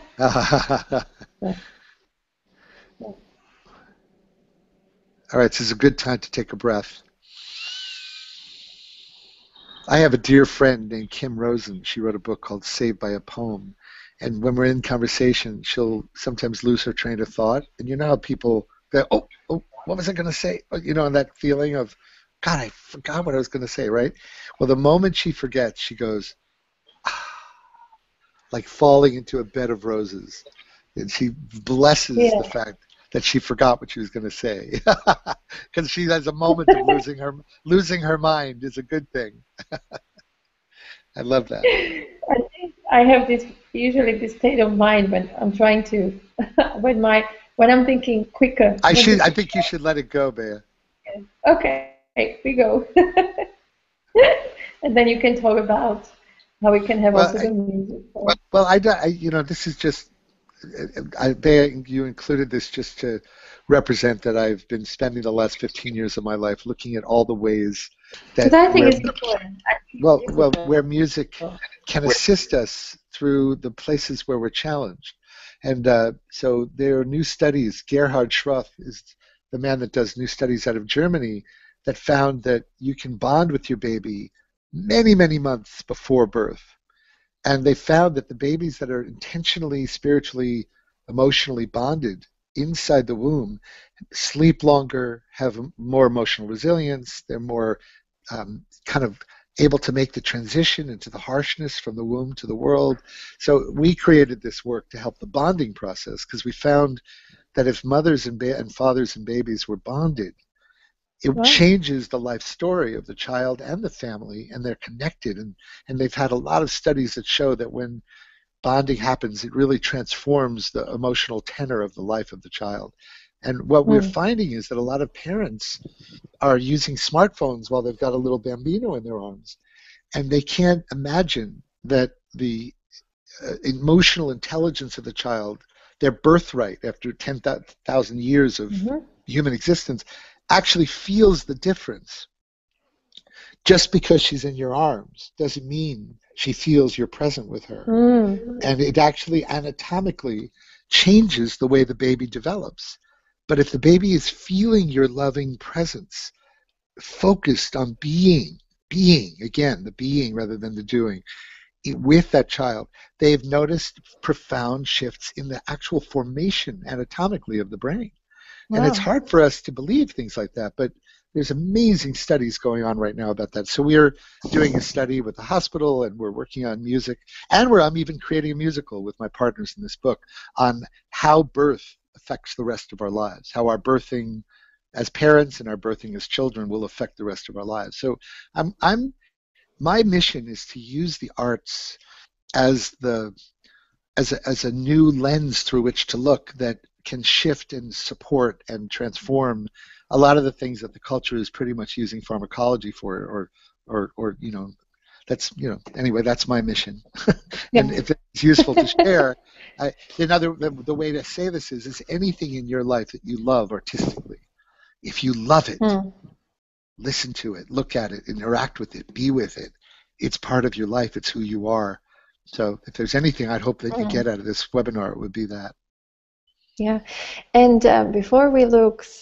All right, this is a good time to take a breath. I have a dear friend named Kim Rosen. She wrote a book called Saved by a Poem. And when we're in conversation, she'll sometimes lose her train of thought. And you know how people go, oh, what was I going to say? You know, and that feeling of, God, I forgot what I was going to say, right? Well, the moment she forgets, she goes, like falling into a bed of roses. And she blesses the fact that she forgot what she was going to say. Because she has a moment of losing her mind is a good thing. I love that. I think I have usually this state of mind when I'm trying to, when I'm thinking quicker. I think you should let it go, Bea. Okay, we go. And then you can talk about how we can have also the music. Well, you know, this is just, Bea, you included this just to represent that I've been spending the last 15 years of my life looking at all the ways that I think it's important. where music can assist us through the places where we're challenged. And so there are new studies. Gerhard Schroth is the man that does new studies out of Germany that found that you can bond with your baby many, many months before birth. And they found that the babies that are intentionally, spiritually, emotionally bonded inside the womb sleep longer, have more emotional resilience, they're more kind of able to make the transition into the harshness from the womb to the world. So we created this work to help the bonding process because we found that if mothers and fathers and babies were bonded, it changes the life story of the child and the family, and they're connected. And they've had a lot of studies that show that when bonding happens, it really transforms the emotional tenor of the life of the child. And what we're finding is that a lot of parents are using smartphones while they've got a little bambino in their arms, and they can't imagine that the emotional intelligence of the child, their birthright after 10,000 years of human existence, actually feels the difference. Just because she's in your arms doesn't mean she feels you're present with her. And it actually anatomically changes the way the baby develops. But if the baby is feeling your loving presence, focused on being, again, the being rather than the doing, with that child, they've noticed profound shifts in the actual formation anatomically of the brain. And it's hard for us to believe things like that, but there's amazing studies going on right now about that. So we're doing a study with the hospital, and we're working on music, and I'm even creating a musical with my partners in this book on how birth affects the rest of our lives, how our birthing as parents and our birthing as children will affect the rest of our lives. So I'm my mission is to use the arts as a new lens through which to look that can shift and support and transform a lot of the things that the culture is pretty much using pharmacology for, or that's anyway, that's my mission. And if it's useful to share, the way to say this is anything in your life that you love artistically, if you love it, listen to it, look at it, interact with it, be with it. It's part of your life. It's who you are. So if there's anything I'd hope that you get out of this webinar, it would be that. Yeah. And before we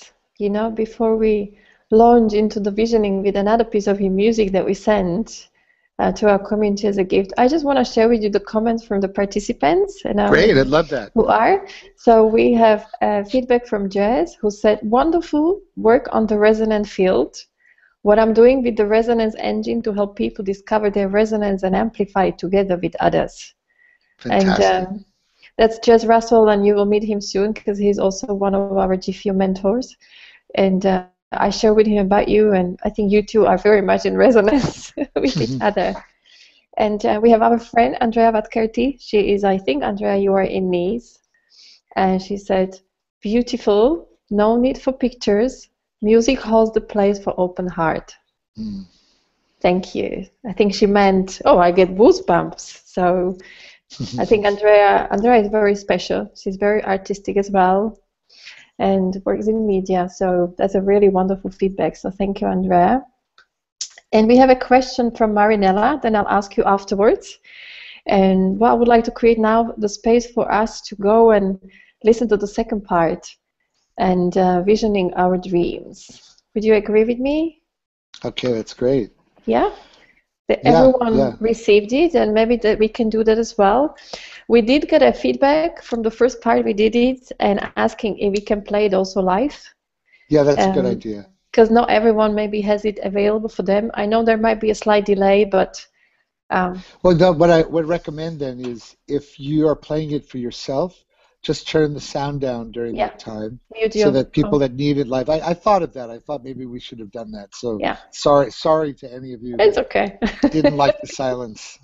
launch into the visioning with another piece of music that we sent to our community as a gift, I just want to share with you the comments from the participants. And great, I'd love that. Who are. So we have feedback from Jess, who said, wonderful work on the resonant field. What I'm doing with the resonance engine to help people discover their resonance and amplify it together with others. Fantastic. And that's Jess Russell, and you will meet him soon because he's also one of our GIFEW mentors. And I share with him about you, and I think you two are very much in resonance with each other. And we have our friend Andrea Vatkerti. She is, I think, Andrea, you are in Nice. And she said, beautiful, no need for pictures. Music holds the place for open heart. Thank you. I think she meant, I get goosebumps. So I think Andrea is very special. She's very artistic as well and works in media. So that's a really wonderful feedback. So thank you, Andrea. And we have a question from Marinella, then I'll ask you afterwards. And I would like to create now the space for us to go and listen to the second part and visioning our dreams. Would you agree with me? Okay, that's great. Yeah? Everyone received it, and maybe that we can do that as well. We did get a feedback from the first part we did it and asking if we can play it also live. Yeah, that's a good idea. Because not everyone maybe has it available for them. I know there might be a slight delay, but... what I would recommend then is if you are playing it for yourself, just turn the sound down during that time so that people that need it live. I thought of that. I thought maybe we should have done that. So sorry to any of you. It's okay. Didn't like the silence.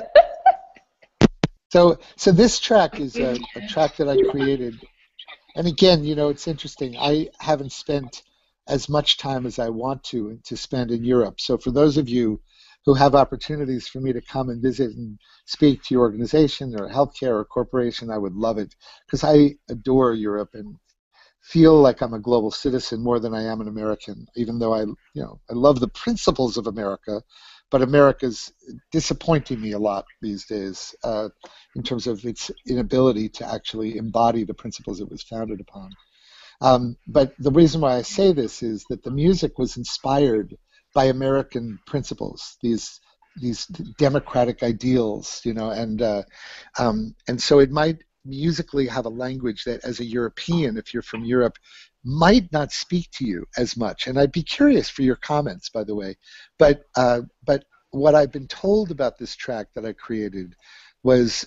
So this track is a track that I created. And again, it's interesting. I haven't spent as much time as I want to spend in Europe. So for those of you who have opportunities for me to come and visit and speak to your organization or healthcare or corporation, I would love it because I adore Europe and feel like I'm a global citizen more than I am an American, even though I love the principles of America, but America's disappointing me a lot these days in terms of its inability to actually embody the principles it was founded upon. But the reason why I say this is that the music was inspired by American principles, these democratic ideals, and so it might musically have a language that, as a European, if you're from Europe, might not speak to you as much. And I'd be curious for your comments, by the way. But what I've been told about this track that I created was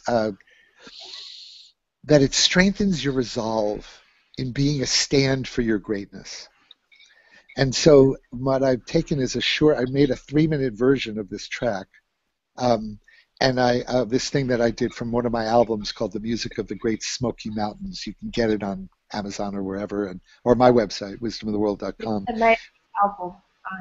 that it strengthens your resolve in being a stand for your greatness. And so what I've taken is I made a 3-minute version of this track. And this thing that I did from one of my albums called The Music of the Great Smoky Mountains. You can get it on Amazon or wherever, or my website, wisdomoftheworld.com. And my album.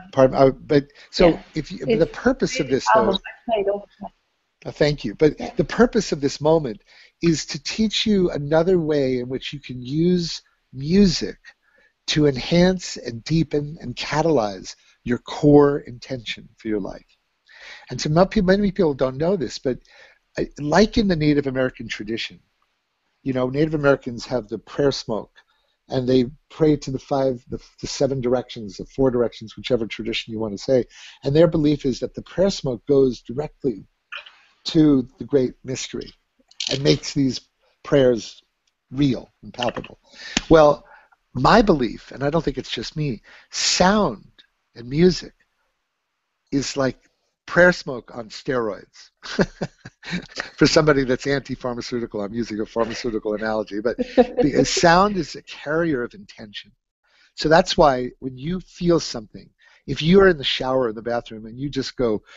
The purpose of this, though, thank you. But the purpose of this moment is to teach you another way in which you can use music to enhance and deepen and catalyze your core intention for your life. And so many people don't know this, but like in the Native American tradition, Native Americans have the prayer smoke, and they pray to the 7 directions, the 4 directions, whichever tradition you want to say. And their belief is that the prayer smoke goes directly to the great mystery and makes these prayers real and palpable. Well, my belief, and I don't think it's just me, sound and music is like prayer smoke on steroids. For somebody that's anti-pharmaceutical, I'm using a pharmaceutical analogy, but because sound is a carrier of intention. So that's why when you feel something, if you're in the shower or in the bathroom and you just go,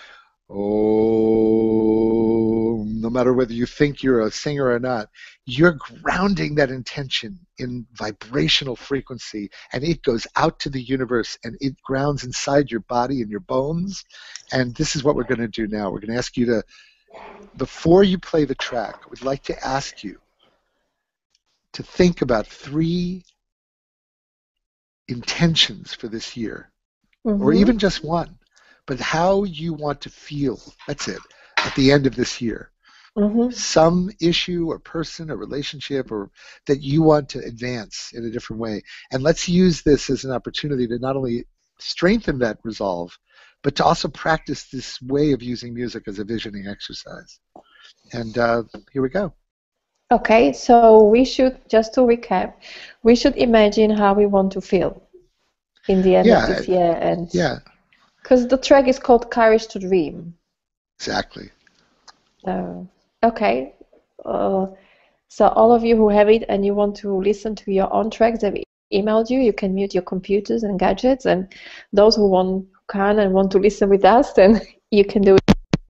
Oh, no matter whether you think you're a singer or not, you're grounding that intention in vibrational frequency, and it goes out to the universe and it grounds inside your body and your bones. And this is what we're going to do now. We're going to ask you to, before you play the track, I would like to ask you to think about 3 intentions for this year, or even just one, but how you want to feel, that's it, at the end of this year. Some issue or person or relationship or that you want to advance in a different way. And let's use this as an opportunity to not only strengthen that resolve, but to also practice this way of using music as a visioning exercise. And here we go. Okay, so we should, just to recap, we should imagine how we want to feel in the end of this year. And because the track is called Courage to Dream. Exactly. Okay. So all of you who have it and you want to listen to your own tracks that we emailed you, you can mute your computers and gadgets. And those who can and want to listen with us, then you can do it.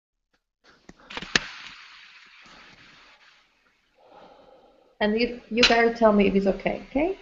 And you gotta tell me if it's okay, okay?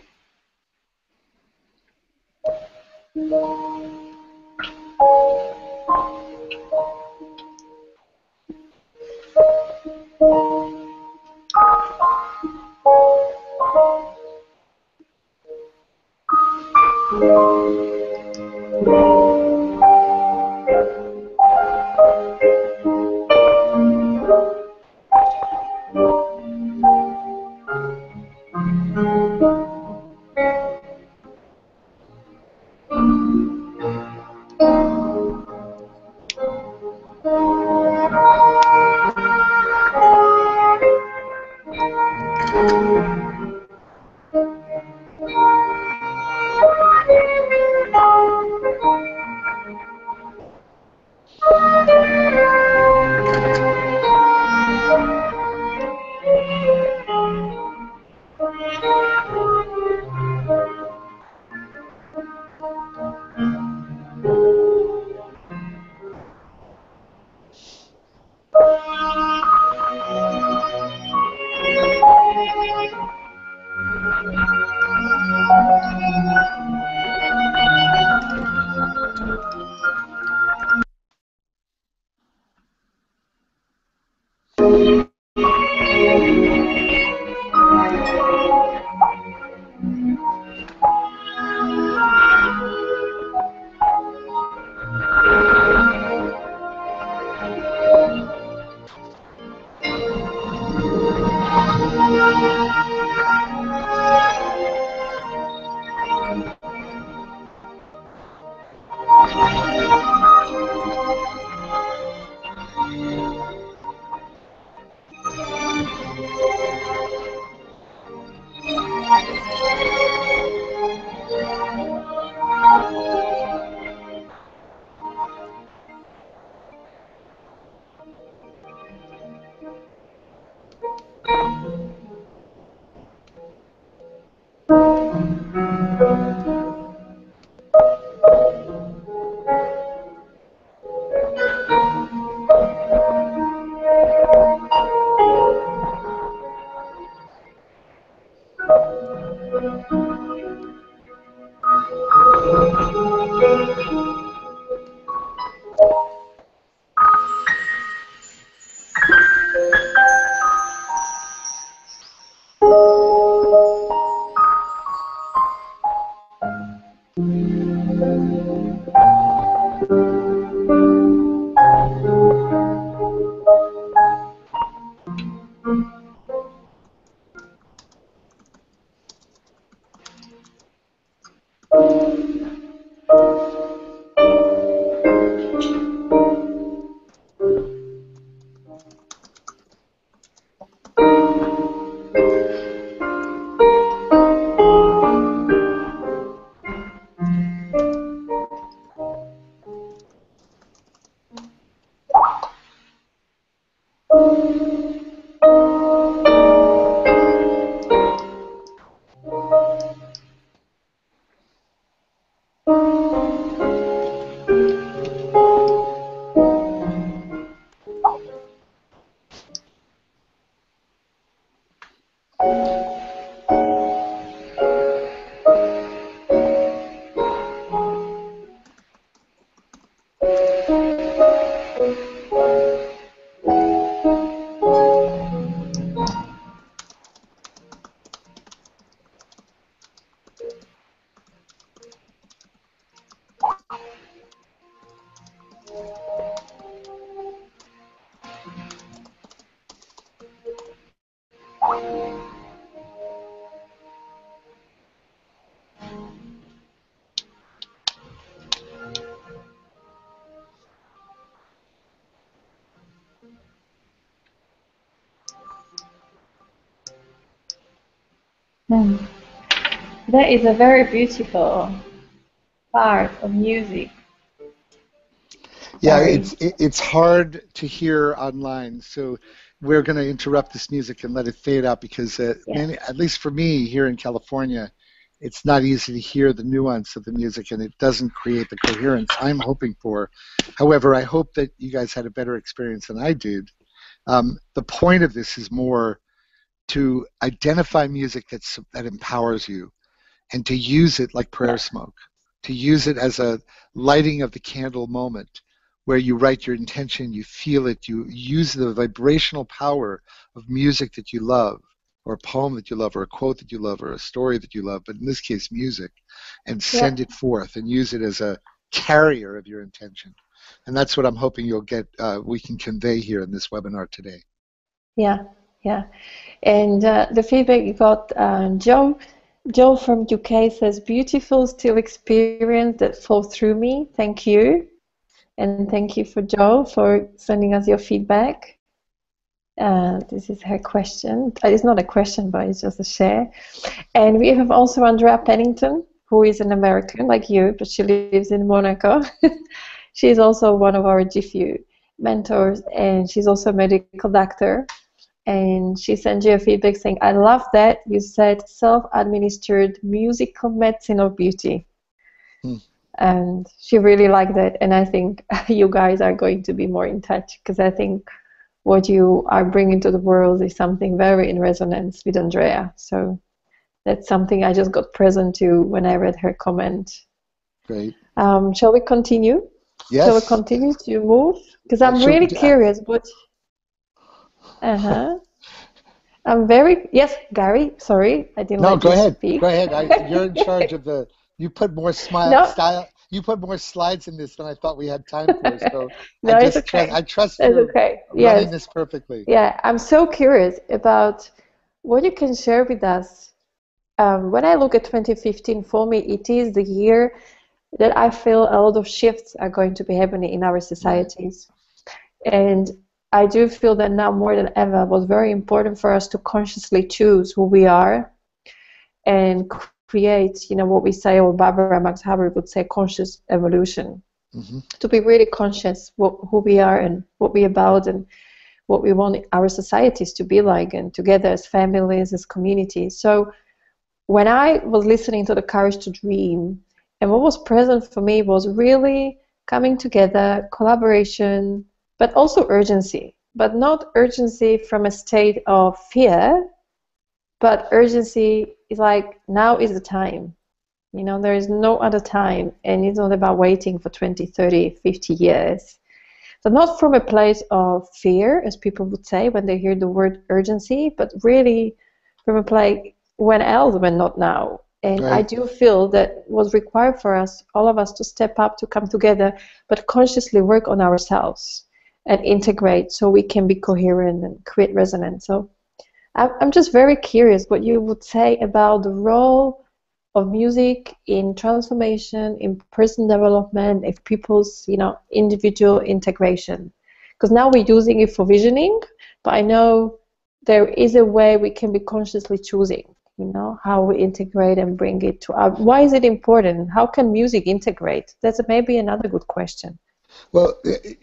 Hmm. That is a very beautiful part of music, Yeah, Gary. it's hard to hear online, so we're going to interrupt this music and let it fade out because Yeah, at least for me here in California, it's not easy to hear the nuance of the music and it doesn't create the coherence I'm hoping for. However, I hope that you guys had a better experience than I did. The point of this is more to identify music that empowers you and to use it like prayer yeah, smoke, to use it as a lighting of the candle moment where you write your intention, you feel it, you use the vibrational power of music that you love, or a poem that you love, or a quote that you love, or a story that you love, but in this case, music, and yeah, send it forth and use it as a carrier of your intention. And that's what I'm hoping we can convey here in this webinar today. yeah, yeah. And the feedback you got, Joe from UK says, beautiful still experience that flow through me. Thank you. And thank you for Joe for sending us your feedback. This is her question. It's not a question, but it's just a share. And we have also Andrea Pennington, who is an American like you, but she lives in Monaco. She's also one of our GIFEW mentors, and she's also a medical doctor. And she sent you a feedback saying, I love that you said self-administered musical medicine of beauty. Hmm. And she really liked that. And I think you guys are going to be more in touch because I think what you are bringing to the world is something very in resonance with Andrea. So that's something I just got present to when I read her comment. Great. Shall we continue? Shall we Yes. continue to move? Because I'm really Should, curious. What? Uh-huh. I'm very, yes, Gary, sorry, I didn't No, let go you ahead. Go speak. ahead. You're in charge of the. You put more No, style. You put more slides in this than I thought we had time for. So I no, it's just trust. okay. I trust It's you're okay. running Yes, this perfectly. yeah, I'm so curious about what you can share with us. When I look at 2015, for me, it is the year that I feel a lot of shifts are going to be happening in our Right. societies. And I do feel that now more than ever, it was very important for us to consciously choose who we are and create, what we say, or Barbara Max Hubbard would say, conscious evolution. Hmm. To be really conscious who we are and what we're about and what we want our societies to be like, and together as families, as communities. So when I was listening to the Courage to Dream, and what was present for me was really coming together, collaboration, but also urgency. But not urgency from a state of fear, but urgency is like, now is the time. There is no other time, and it's not about waiting for 20, 30, 50 years. So not from a place of fear, as people would say when they hear the word urgency, but really from a place, when else, when not now. And I Right. do feel that was required for us, all of us, to step up, to come together, but consciously work on ourselves and integrate so we can be coherent and create resonance. So I'm just very curious what you would say about the role of music in transformation, in person development, if people's, individual integration. Because now we're using it for visioning, but I know there is a way we can be consciously choosing, how we integrate and bring it to our. Why is it important? How can music integrate? That's maybe another good question. Well,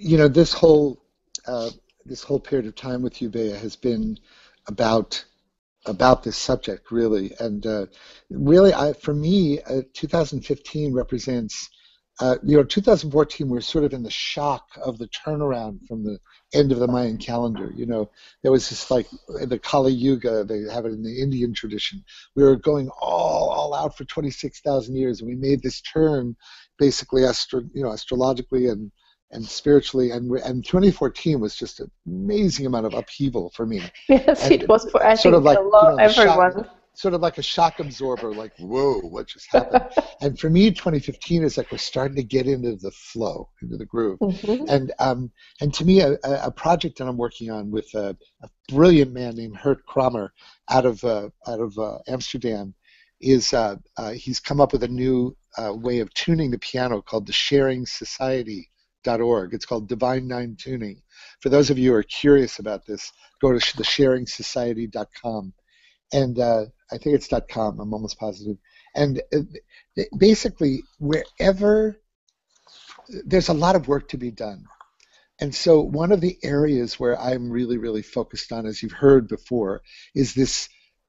uh, this whole period of time with you, Bea, has been about this subject really, and really, for me, 2015 represents 2014, we're sort of in the shock of the turnaround from the end of the Mayan calendar. There was this, like, the Kali Yuga, they have it in the Indian tradition. We were going all out for 26,000 years, and we made this turn, basically, astrologically and spiritually. And 2014 was just an amazing amount of upheaval for me. Yes, And it was for, I sort think, of like, a lot, everyone. sort of like a shock absorber, like, whoa, what just happened? And for me, 2015 is like we're starting to get into the flow, into the groove. And to me, a project that I'm working on with a brilliant man named Hert Kramer out of Amsterdam is he's come up with a new way of tuning the piano called the SharingSociety.org. It's called Divine Nine Tuning. For those of you who are curious about this, go to the SharingSociety.com. And I think it's .com, I'm almost positive. And basically, wherever, there's a lot of work to be done. And so one of the areas where I'm really, really focused on, as you've heard before, is this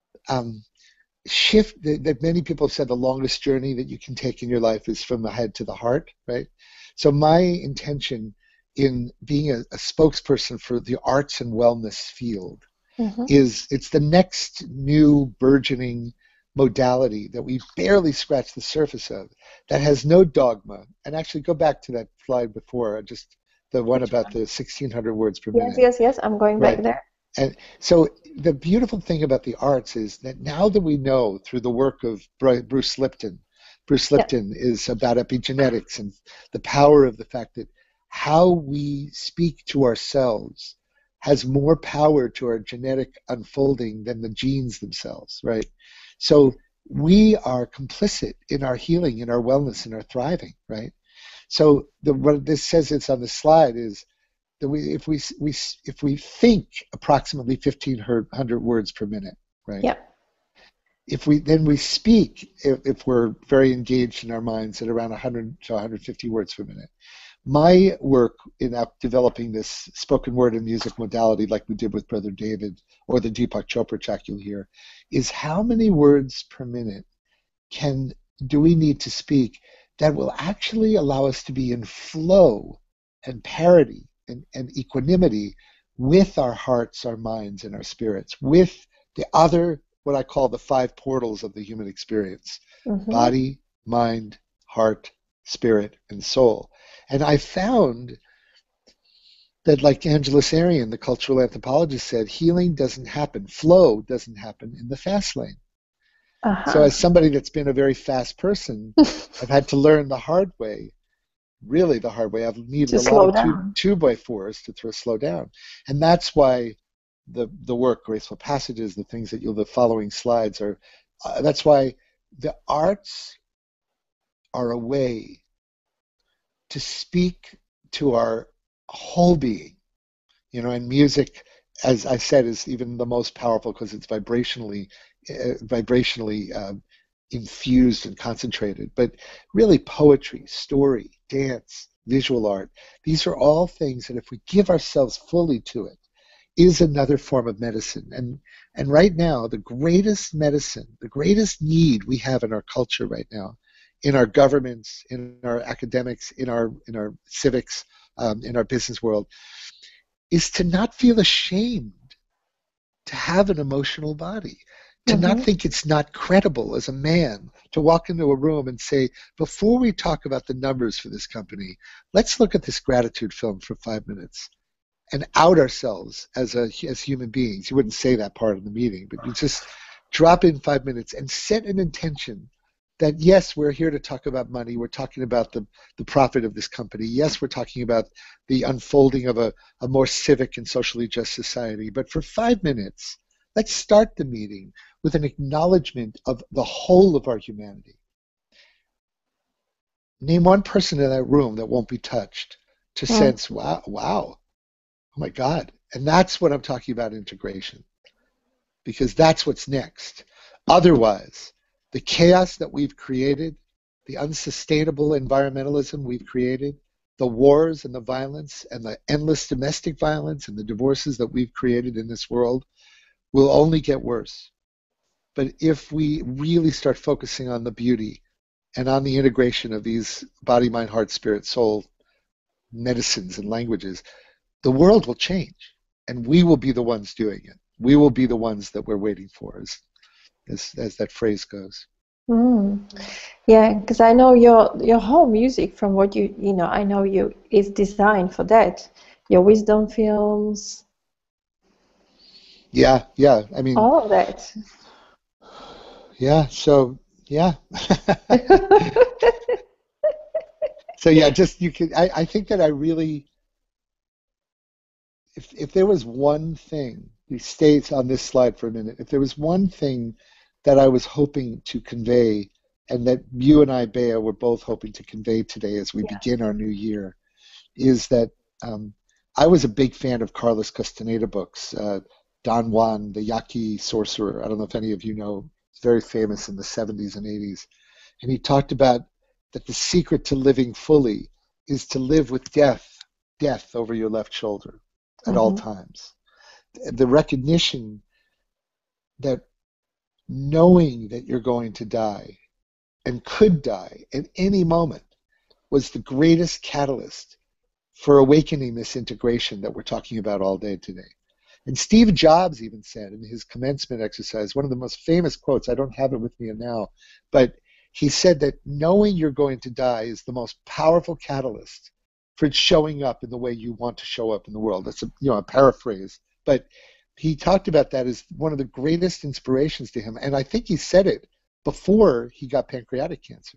shift that many people have said the longest journey that you can take in your life is from the head to the heart, right? So my intention in being a spokesperson for the arts and wellness field is it's the next new burgeoning modality that we barely scratched the surface of, that has no dogma. And actually, go back to that slide before, just the one about the 1,600 words per minute. Yes, I'm going back there. And so the beautiful thing about the arts is that now that we know through the work of Bruce Lipton is about epigenetics and the power of the fact that how we speak to ourselves has more power to our genetic unfolding than the genes themselves, right? So we are complicit in our healing, in our wellness, in our thriving, right? So what this says, it's on the slide, is that if we think approximately 1,500 words per minute, right? Yeah. If we speak, if we're very engaged in our minds, at around 100 to 150 words per minute. My work in developing this spoken word and music modality, like we did with Brother David or the Deepak Chopra track you'll hear, is how many words per minute do we need to speak that will actually allow us to be in flow and parity and equanimity with our hearts, our minds, and our spirits, with the other, what I call the 5 portals of the human experience: body, mind, heart, spirit, and soul. And I found that, like Angelos Arian, the cultural anthropologist, said, healing doesn't happen, flow doesn't happen in the fast lane. So as somebody that's been a very fast person, I've had to learn the hard way, really the hard way. I've needed a lot of 2x4s to slow down. And that's why the work, Graceful Passages, the things that the following slides are, that's why the arts are a way to speak to our whole being, and music, as I said, is even the most powerful because it's vibrationally infused and concentrated. But really, poetry, story, dance, visual art, these are all things that if we give ourselves fully to it, is another form of medicine. And right now, the greatest medicine, the greatest need we have in our culture right now, in our governments, in our academics, in our civics, in our business world, is to not feel ashamed to have an emotional body, to not think it's not credible as a man to walk into a room and say, before we talk about the numbers for this company, let's look at this gratitude film for 5 minutes and out ourselves as human beings. You wouldn't say that part of the meeting, but you just drop in 5 minutes and set an intention that, yes, we're here to talk about money. We're talking about the profit of this company. Yes, we're talking about the unfolding of a more civic and socially just society. But for 5 minutes, let's start the meeting with an acknowledgement of the whole of our humanity. Name one person in that room that won't be touched to sense, wow, oh my God. And that's what I'm talking about, integration, because that's what's next. Otherwise, the chaos that we've created, the unsustainable environmentalism we've created, the wars and the violence and the endless domestic violence and the divorces that we've created in this world will only get worse. But if we really start focusing on the beauty and on the integration of these body, mind, heart, spirit, soul medicines and languages, the world will change, and we will be the ones doing it. We will be the ones that we're waiting for, as that phrase goes. Mm. Yeah, because I know your whole music, from what you know, I know you is designed for that. Your wisdom films, Yeah, yeah. I mean, all of that. yeah. So, yeah. So yeah, just you could. I think that I really, if there was one thing, he states on this slide for a minute, if there was one thing that I was hoping to convey, and that you and I, Bea, were both hoping to convey today as we begin our new year, is that I was a big fan of Carlos Castaneda books, Don Juan, the Yaqui sorcerer. I don't know if any of you know, he's very famous in the 70s and 80s. And he talked about that the secret to living fully is to live with death over your left shoulder at all times. The recognition that knowing that you're going to die and could die at any moment was the greatest catalyst for awakening this integration that we're talking about all day today. And Steve Jobs even said in his commencement exercise, one of the most famous quotes, I don't have it with me now, but he said that knowing you're going to die is the most powerful catalyst for showing up in the way you want to show up in the world. That's a paraphrase, but he talked about that as one of the greatest inspirations to him. And I think he said it before he got pancreatic cancer.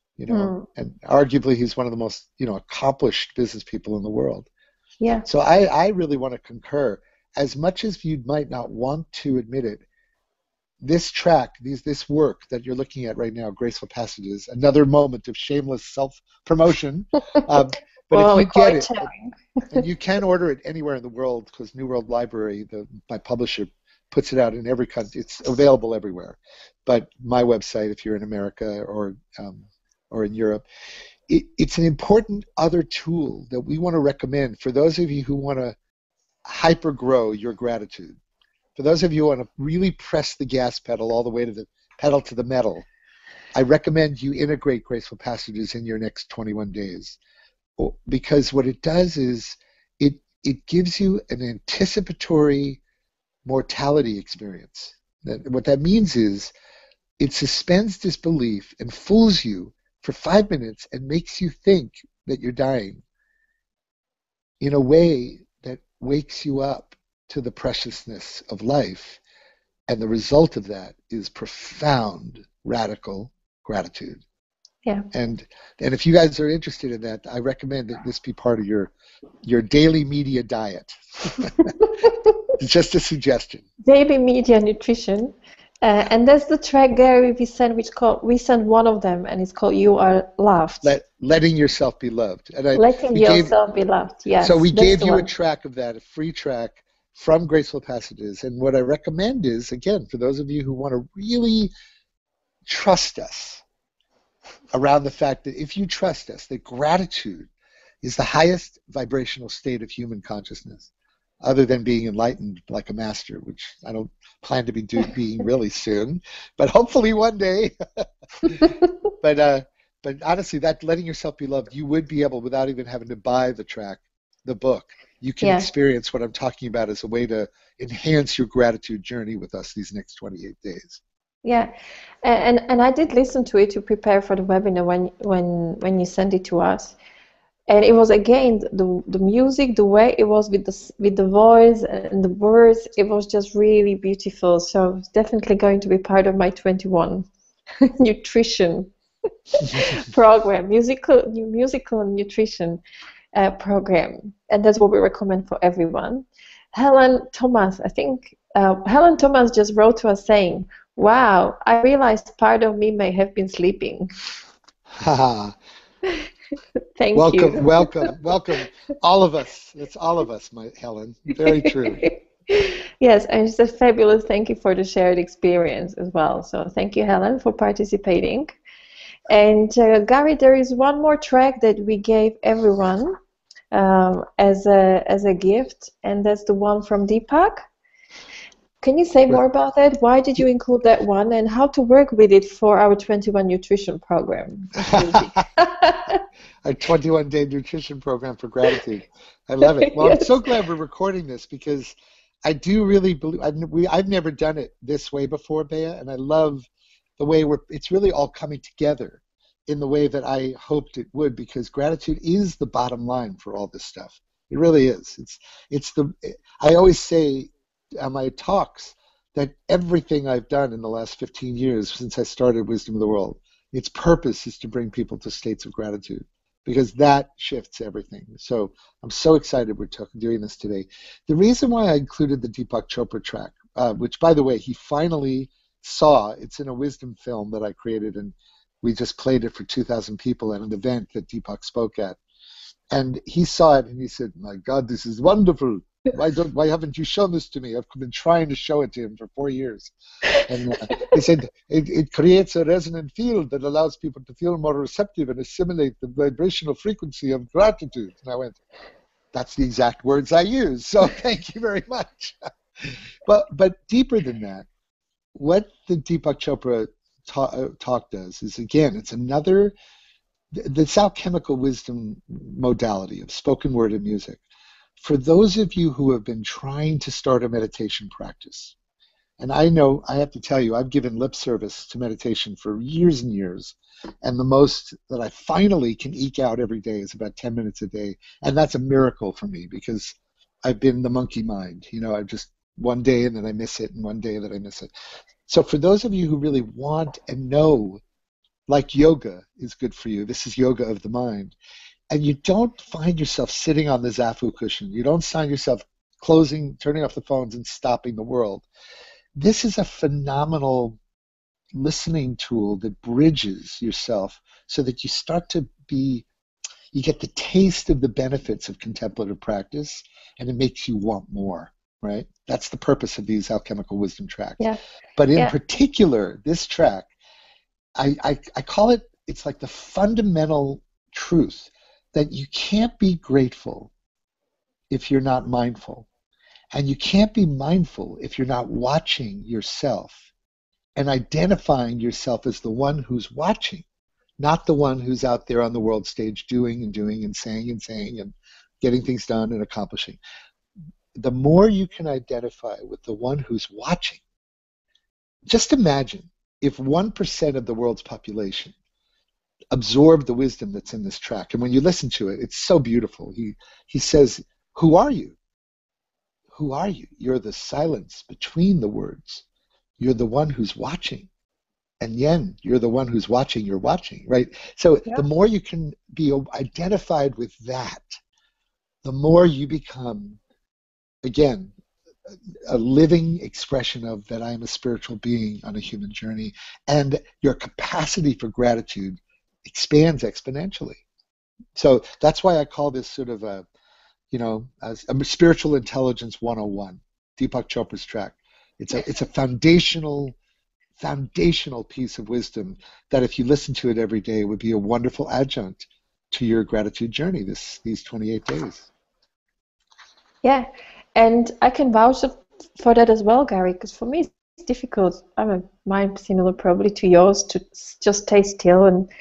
And arguably he's one of the most, accomplished business people in the world. Yeah. So I really want to concur. As much as you might not want to admit it, this track, this work that you're looking at right now, Graceful Passages, another moment of shameless self-promotion. But well, if you get it, telling. and you can order it anywhere in the world, because New World Library, my publisher, puts it out in every country. It's available everywhere. But my website, if you're in America or in Europe, it's an important other tool that we want to recommend for those of you who want to hyper grow your gratitude. For those of you who want to really press the gas pedal all the way to the pedal to the metal, I recommend you integrate Graceful Passages in your next 21 days. Because what it does is it gives you an anticipatory mortality experience. What that means is it suspends disbelief and fools you for 5 minutes and makes you think that you're dying in a way that wakes you up to the preciousness of life. And the result of that is profound, radical gratitude. Yeah. And if you guys are interested in that, I recommend that this be part of your daily media diet. It's just a suggestion. Daily media nutrition. And that's the track, Gary, we sent one of them, and it's called You Are Loved. Letting yourself be loved. And letting yourself be loved, yes. So we gave you a track of that, a free track from Graceful Passages. And what I recommend is, again, for those of you who want to really trust us around the fact that if you trust us, that gratitude is the highest vibrational state of human consciousnness, other than being enlightened like a master, which I don't plan to be being really soon, but hopefully one day. But honestly, that letting yourself be loved, you would be able, without even having to buy the book, you can experience what I'm talking about as a way to enhance your gratitude journey with us these next 28 days. Yeah, and I did listen to it to prepare for the webinar when you sent it to us. And it was, again, the music, the way it was with the voice and the words, it was just really beautiful. So it's definitely going to be part of my 21 nutrition program, musical nutrition program. And that's what we recommend for everyone. Helen Thomas, I think, Helen Thomas just wrote to us saying, "Wow, I realized part of me may have been sleeping." Thank you. Welcome. All of us. That's all of us, my Helen. Very true. Yes, and it's a fabulous thank you for the shared experience as well. So thank you, Helen, for participating. And Gary, there is one more track that we gave everyone as a gift, and that's the one from Deepak. Can you say more about that? Why did you include that one, and how to work with it for our 21 nutrition program? Our 21-day nutrition program for gratitude. I love it. Well, I'm Yes. so glad we're recording this because I do really believe I've never done it this way before, Bea, and I love the way it's really all coming together in the way that I hoped it would, because gratitude is the bottom line for all this stuff. It really is. I always say on my talks that everything I've done in the last 15 years since I started Wisdom of the World, its purpose is to bring people to states of gratitude, because that shifts everything. So I'm so excited we're doing this today. The reason why I included the Deepak Chopra track, which, by the way, he finally saw, it's in a wisdom film that I created, and we just played it for 2,000 people at an event that Deepak spoke at. And he saw it and he said, "My God, this is wonderful. Why haven't you shown this to me? I've been trying to show it to him for 4 years." And he said, it creates a resonant field that allows people to feel more receptive and assimilate the vibrational frequency of gratitude. And I went, that's the exact words I use. So thank you very much. But deeper than that, what the Deepak Chopra talk does is, again, it's another, this alchemical wisdom modality of spoken word and music. For those of you who have been trying to start a meditation practice, and I know, I have to tell you, I've given lip service to meditation for years and years, and the most that I finally can eke out every day is about 10 minutes a day, and that's a miracle for me because I've been the monkey mind. I just one day and then I miss it, and one day that I miss it. So for those of you who really want and know, like yoga is good for you, this is yoga of the mind, and you don't find yourself sitting on the zafu cushion, you don't find yourself turning off the phones and stopping the world. This is a phenomenal listening tool that bridges yourself so that you start to you get the taste of the benefits of contemplative practice, and it makes you want more, right? That's the purpose of these alchemical wisdom tracks. Yeah. But in Yeah. particular, this track, I call it, it's like the fundamental truth that you can't be grateful if you're not mindful. And you can't be mindful if you're not watching yourself and identifying yourself as the one who's watching, not the one who's out there on the world stage doing and saying and getting things done and accomplishing. The more you can identify with the one who's watching, just imagine if 1% of the world's population absorbed the wisdom that's in this track. And when you listen to it, it's so beautiful. He says, who are you? Who are you? You're the silence between the words. You're the one who's watching. And yen, you're the one who's watching, you're watching, right? So Yeah. the more you can be identified with that, the more you become, again, a living expression of that I am a spiritual being on a human journey. And your capacity for gratitude expands exponentially. So that's why I call this sort of a spiritual intelligence 101, Deepak Chopra's track. It's a foundational piece of wisdom that if you listen to it every day would be a wonderful adjunct to your gratitude journey these 28 days. Yeah, and I can vouch for that as well, Gary, because for me it's difficult. Mine similar probably to yours to just stay still,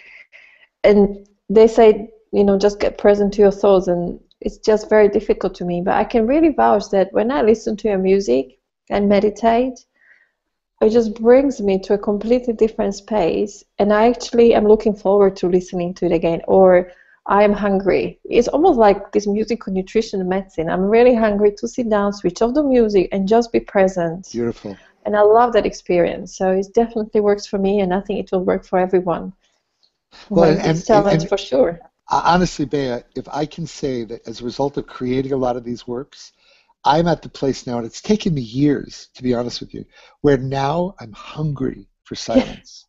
and they say, just get present to your thoughts, and it's just very difficult to me. But I can really vouch that when I listen to your music and meditate, it just brings me to a completely different space, and I actually am looking forward to listening to it again. Or I am hungry. It's almost like this musical nutrition and medicine. I'm really hungry to sit down, switch off the music, and just be present. Beautiful. And I love that experience. So it definitely works for me, and I think it will work for everyone. Well, This challenge for sure. Honestly, Bea, if I can say that as a result of creating a lot of these works, I'm at the place now, and it's taken me years, to be honest with you, where now I'm hungry for silence,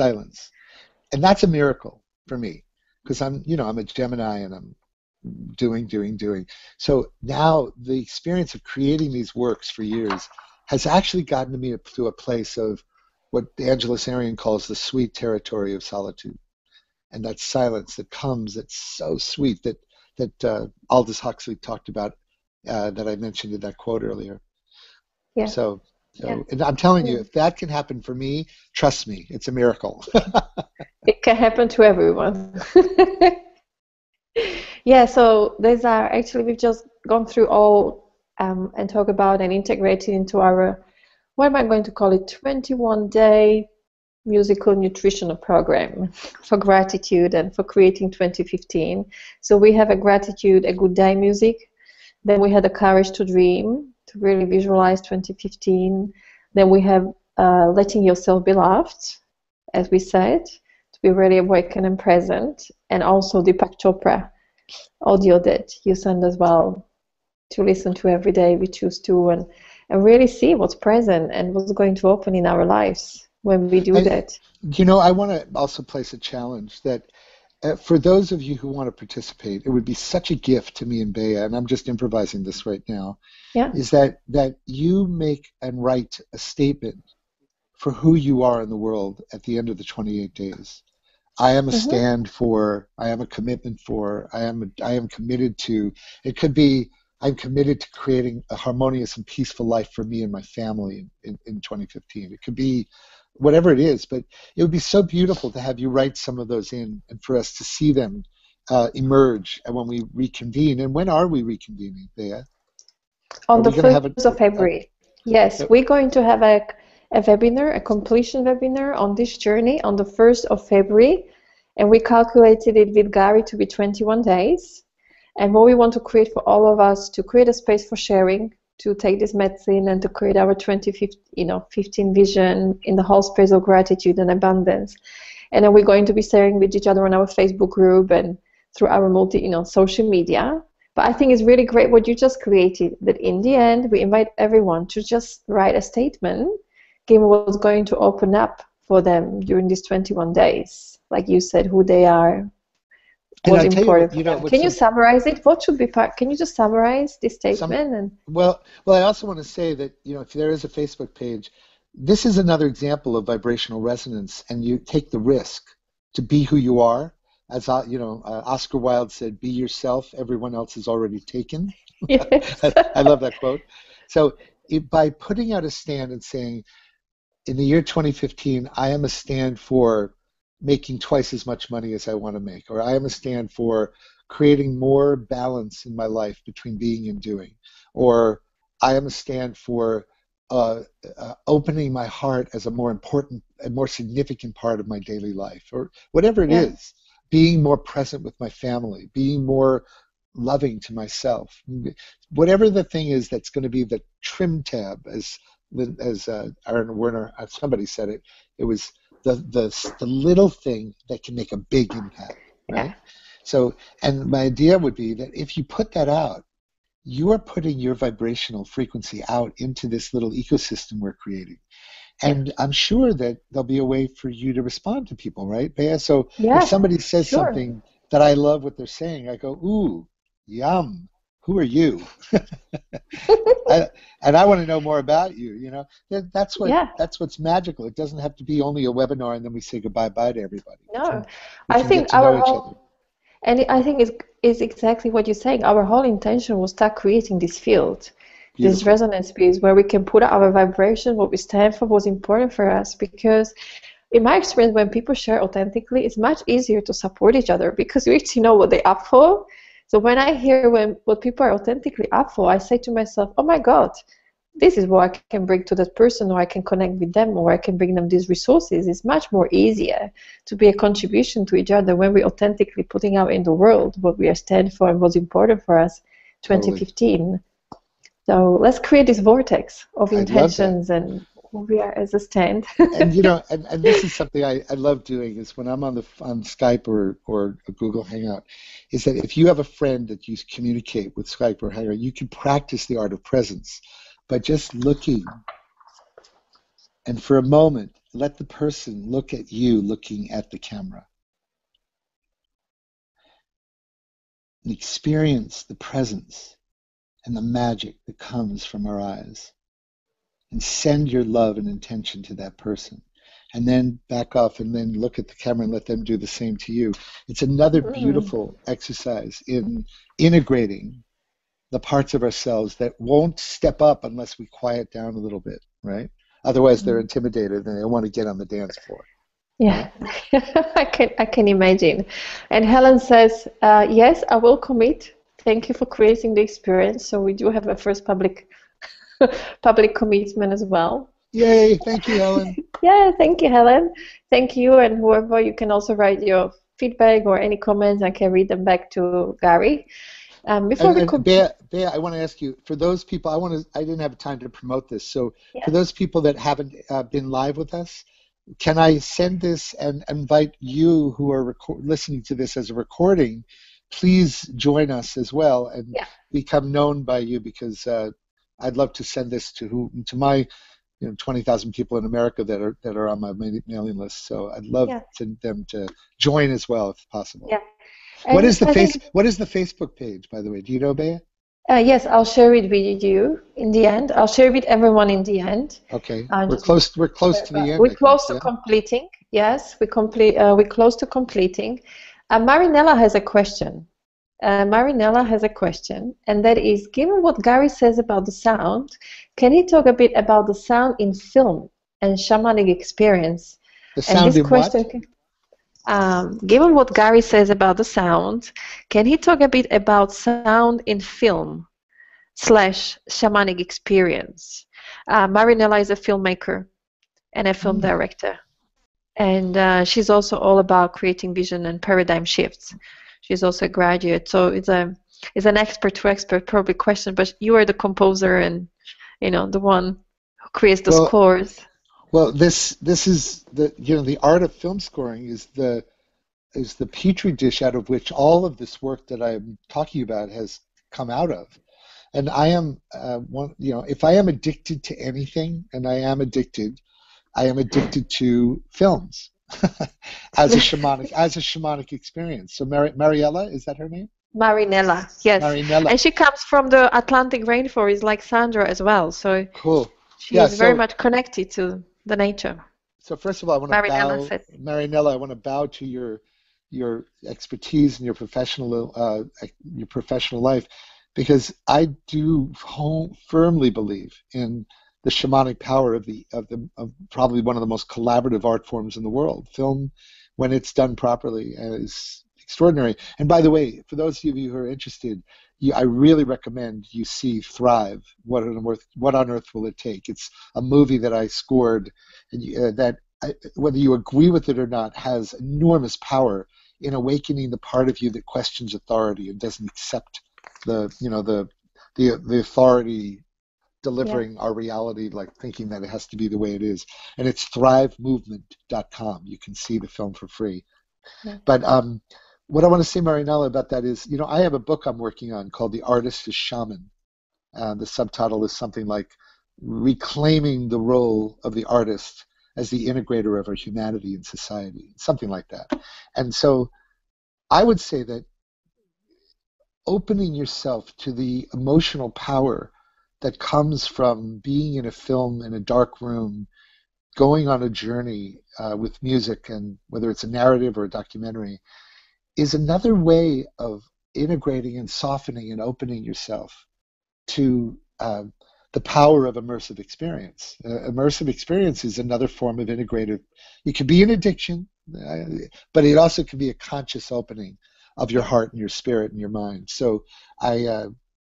And that's a miracle for me, because I'm a Gemini and I'm doing. So now the experience of creating these works for years has actually gotten me to a place of what Angelos Arian calls the sweet territory of solitude. And that silence that comes, that's so sweet, that Aldous Huxley talked about, that I mentioned in that quote earlier. Yeah. So Yeah. So, and I'm telling you, Mm. if that can happen for me, trust me, it's a miracle. It can happen to everyone. Yeah, so these are actually, we've just gone through all and talk about and integrated into our, what am I going to call it, 21-day musical nutritional program for gratitude and for creating 2015. So we have a gratitude, a good day music. Then we had the courage to dream, to really visualize 2015. Then we have letting yourself be loved, as we said, to be really awakened and present. And also Deepak Chopra audio that you send as well to listen to every day we choose to, and really see what's present and what's going to open in our lives when we do And, that. you know, I want to also place a challenge that for those of you who want to participate, it would be such a gift to me and Bea, and I'm just improvising this right now, Yeah. is that you make and write a statement for who you are in the world at the end of the 28 days. I am a Mm-hmm. stand for, I am a commitment for, I am committed to, it could be, I'm committed to creating a harmonious and peaceful life for me and my family in 2015. It could be whatever it is, but it would be so beautiful to have you write some of those in and for us to see them emerge and when we reconvene. And when are we reconvening, Bea? On Are the we going to have 1st of February. Yes, we're going to have a webinar, a completion webinar on this journey on the 1st of February. And we calculated it with Gary to be 21 days. And what we want to create for all of us, to create a space for sharing, to take this medicine and to create our 2015 vision in the whole space of gratitude and abundance. And then we're going to be sharing with each other on our Facebook group and through our social media. But I think it's really great what you just created, that in the end, we invite everyone to just write a statement, given what's going to open up for them during these 21 days. Like you said, who they are, and what's I tell you important what, for you know, them. what's Can you so, summarize it? What should be part? Can you just summarize this some, statement? And well, I also want to say that, you know, if there is a Facebook page, this is another example of vibrational resonance, and you take the risk to be who you are. As Oscar Wilde said, "Be yourself. Everyone else is already taken." yes. I love that quote. So, by putting out a stand and saying, in the year 2015, I am a stand for making twice as much money as I want to make, or I am a stand for creating more balance in my life between being and doing, or I am a stand for opening my heart as a more important and more significant part of my daily life, or whatever it Yeah. is, being more present with my family, being more loving to myself, whatever the thing is that's going to be the trim tab, as Aaron Werner, somebody said it. It was the little thing that can make a big impact, Yeah. right? So, and my idea would be that if you put that out, you are putting your vibrational frequency out into this little ecosystem we're creating. Yeah. And I'm sure that there'll be a way for you to respond to people, right, Bea? So if Yeah. somebody says Sure. something that I love what they're saying, I go, ooh, yum. Who are you? I, and I want to know more about you. You know, Yeah. that's what's magical. It doesn't have to be only a webinar and then we say goodbye bye to everybody. No, We I can get think to know each other. I think is exactly what you're saying. Our whole intention was start creating this field, this Beautiful. resonance piece where we can put our vibration, what we stand for, was important for us. Because in my experience, when people share authentically, it's much easier to support each other because you actually know what they're up for. So when I hear what people are authentically up for, I say to myself, oh my God, this is what I can bring to that person, or I can connect with them, or I can bring them these resources. It's much more easier to be a contribution to each other when we're authentically putting out in the world what we are stand for and what's important for us Totally. 2015. So let's create this vortex of I love that. intentions and who we are as a stand. And you know, and this is something I love doing is when I'm on Skype or a Google Hangout, is that if you have a friend that you communicate with Skype or Hangout, you can practice the art of presence by just looking, and for a moment let the person look at you looking at the camera and experience the presence and the magic that comes from our eyes, and send your love and intention to that person, and then back off and then look at the camera and let them do the same to you. It's another Mm, beautiful exercise in integrating the parts of ourselves that won't step up unless we quiet down a little bit, right? Otherwise, they're intimidated and they want to get on the dance floor. Yeah, I can imagine. And Helen says, yes, I will commit. Thank you for creating the experience. So we do have a first public commitment as well. Yay, thank you, Helen. Yeah, thank you, Helen. Thank you, and whoever, you can also write your feedback or any comments. I can read them back to Gary. Bea, I want to ask you, for those people, I didn't have time to promote this. So for those people that haven't been live with us, can I send this and invite you who are listening to this as a recording, please join us as well and become known by you, because I'd love to send this to my 20,000 people in America that are on my mailing list. So I'd love them to join as well if possible. Yeah. What is the Facebook page, by the way? Do you know, Bea? Yes, I'll share it with you in the end. I'll share with everyone in the end. Okay. We're close to the end. We're close to completing. Yes, we're close to completing. Marinella has a question. Marinella has a question, and that is, given what Gary says about the sound, can he talk a bit about the sound in film and shamanic experience? The sound in what? Given what Gary says about the sound, can he talk a bit about sound in film / shamanic experience? Marinella is a filmmaker and a film director, and she's also all about creating vision and paradigm shifts. She's also a graduate, so it's an expert to expert probably question, but you are the composer and the one who creates the scores. Well, this is the art of film scoring is the petri dish out of which all of this work that I'm talking about has come out of. And I am if I am addicted to anything, and I am addicted to films as a shamanic experience. So Mariella, is that her name? Marinella, yes. Marinella. And she comes from the Atlantic rainforest like Sandra as well. So cool. She is very much connected to the nature. So first of all, I want to Marinella, I want to bow to your expertise and your professional life, because I do firmly believe in the shamanic power of probably one of the most collaborative art forms in the world. Film, when it's done properly, is extraordinary. And by the way, for those of you who are interested, I really recommend you see Thrive. What on earth will it take? It's a movie that I scored, and whether you agree with it or not, has enormous power in awakening the part of you that questions authority and doesn't accept the authority delivering our reality, like thinking that it has to be the way it is. And it's thrivemovement.com. You can see the film for free. Yeah. But what I want to say, Marinella, about that is, I have a book I'm working on called The Artist is Shaman. The subtitle is something like Reclaiming the Role of the Artist as the Integrator of Our Humanity and Society, something like that. And so I would say that opening yourself to the emotional power that comes from being in a film in a dark room, going on a journey with music, and whether it's a narrative or a documentary, is another way of integrating and softening and opening yourself to the power of immersive experience. Immersive experience is another form of integrative. It could be an addiction, but it also can be a conscious opening of your heart and your spirit and your mind. So I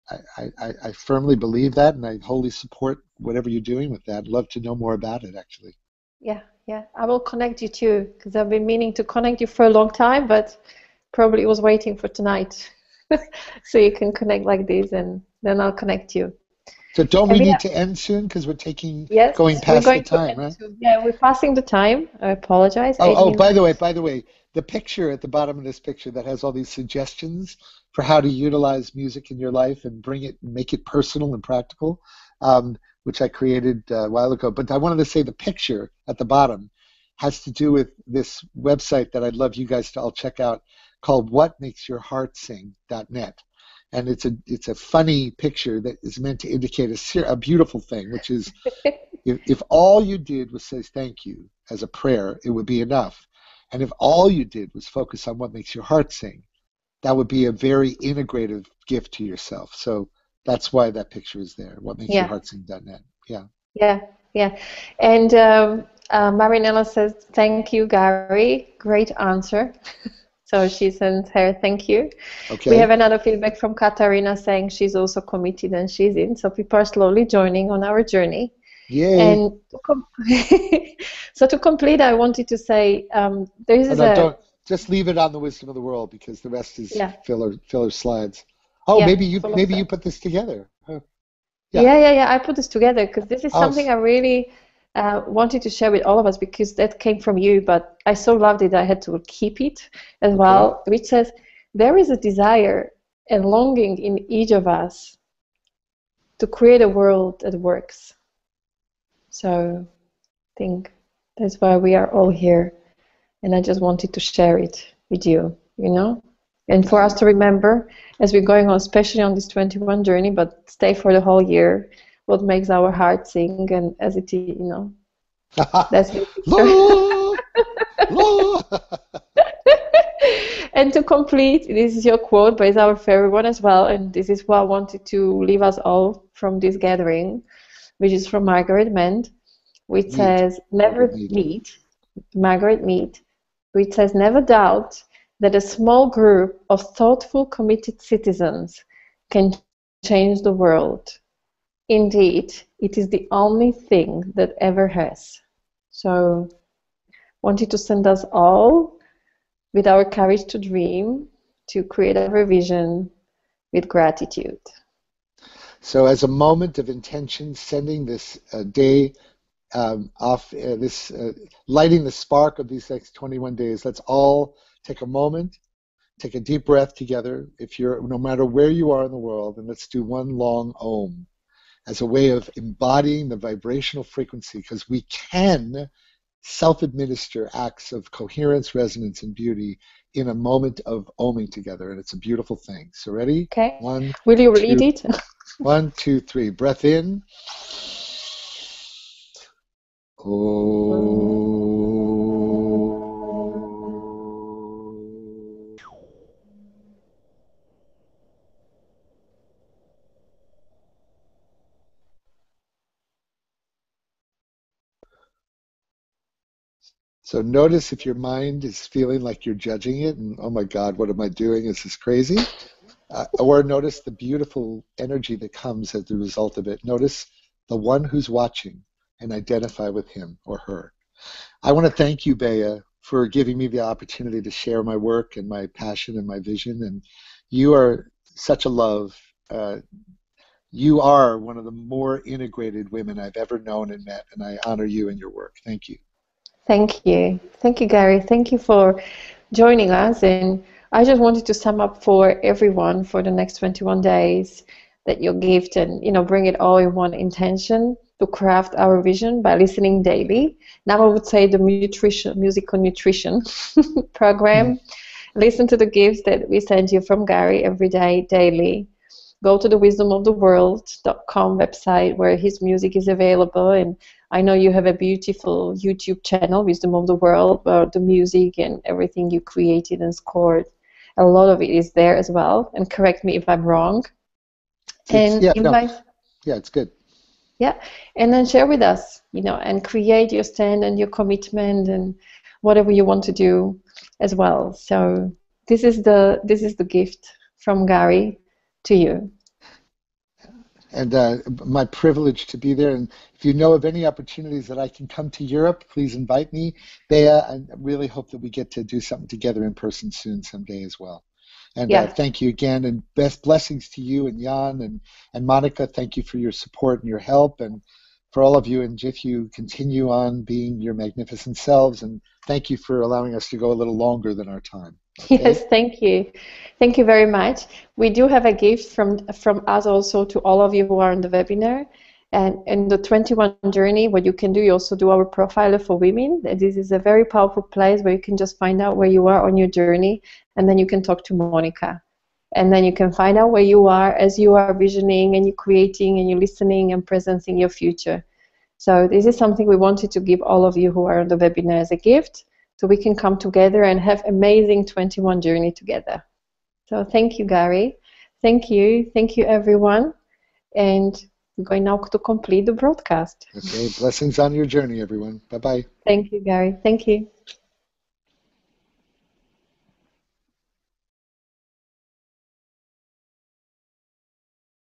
firmly believe that, and I wholly support whatever you're doing with that. I'd love to know more about it, actually. Yeah. I will connect you too, because I've been meaning to connect you for a long time, but probably was waiting for tonight. So you can connect like this, and then I'll connect you. So don't we need to end soon, because we're going past the time, right? Yeah, we're passing the time. I apologize. By the way, the picture at the bottom of this picture that has all these suggestions for how to utilize music in your life and make it personal and practical, which I created a while ago. But I wanted to say the picture at the bottom has to do with this website that I'd love you guys to all check out, called whatmakesyourheartsing.net. And it's a funny picture that is meant to indicate a beautiful thing, which is if all you did was say thank you as a prayer, it would be enough. And if all you did was focus on what makes your heart sing, that would be a very integrative gift to yourself. So That's why that picture is there. What makes your Yeah. heart sing.net. Yeah. Yeah, yeah. And Marinella says, thank you, Gary. Great answer. So she sends her thank you. We have Okay. another feedback from Katarina saying she's also committed and she's in. So people are slowly joining on our journey. Yay. And so to complete, I wanted to say there Oh, is no, a, don't just leave it on the wisdom of the world because the rest is yeah, filler slides. Oh, yeah, maybe full of you stuff. put this together. Huh. Yeah. Yeah. I put this together because this is Oh, something I really wanted to share with all of us because that came from you, but I so loved it I had to keep it as okay. well, which says there is a desire and longing in each of us to create a world that works. So I think that's why we are all here, and I just wanted to share it with you, you know? And for us to remember as we're going on, especially on this 21 journey, but stay for the whole year, what makes our heart sing, and as it, you know, that's the La, picture. la. And to complete, this is your quote, but it's our favorite one as well, and this is what I wanted to leave us all from this gathering, which is from Margaret Mead, which Mead. says, Margaret never Mead. meet, Margaret Mead, which says, never doubt that a small group of thoughtful, committed citizens can change the world. Indeed, it is the only thing that ever has. So, wanted to send us all with our courage to dream, to create our vision with gratitude. So, as a moment of intention, sending this day off, lighting the spark of these next 21 days, let's all take a moment, take a deep breath together. If you're, no matter where you are in the world, and let's do one long Om as a way of embodying the vibrational frequency, because we can self-administer acts of coherence, resonance, and beauty in a moment of oming together, and it's a beautiful thing. So ready? Okay? One, Will you read two, it? 1, 2, 3. Breath in. So notice if your mind is feeling like you're judging it and, oh my God, what am I doing? Is this crazy? Or notice the beautiful energy that comes as the result of it. Notice the one who's watching and identify with him or her. I want to thank you, Bea, for giving me the opportunity to share my work and my passion and my vision. And you are such a love. You are one of the more integrated women I've ever known and met, and I honor you and your work. Thank you. Thank you. Thank you, Gary. Thank you for joining us. And I just wanted to sum up for everyone for the next 21 days that your gift and, you know, bring it all in one intention to craft our vision by listening daily. Now I would say the musical nutrition program. Listen to the gifts that we send you from Gary every day, daily. Go to the wisdomoftheworld.com website where his music is available. And I know you have a beautiful YouTube channel, Wisdom of the World, where the music and everything you created and scored, a lot of it is there as well. And correct me if I'm wrong. It's, And yeah, no, invite, yeah, it's good. yeah, and then share with us, you know, and create your stand and your commitment and whatever you want to do as well. So this is the gift from Gary to you. And my privilege to be there. And if you know of any opportunities that I can come to Europe, please invite me. Bea, I really hope that we get to do something together in person soon someday as well. And Yeah. thank you again, and best blessings to you and Jan and Monica. Thank you for your support and your help. And for all of you in GIFEW, continue on being your magnificent selves. And thank you for allowing us to go a little longer than our time. Okay? Yes, thank you. Thank you very much. We do have a gift from us also to all of you who are on the webinar. And in the 21 journey, what you can do, you also do our profiler for women. This is a very powerful place where you can just find out where you are on your journey, and then you can talk to Monica. And then you can find out where you are as you are visioning and you're creating and you're listening and presencing your future. So this is something we wanted to give all of you who are on the webinar as a gift, so we can come together and have amazing 21 journey together. So thank you, Gary. Thank you everyone. and we're going now to complete the broadcast. Okay, blessings on your journey, everyone. Bye-bye. Thank you, Gary. Thank you.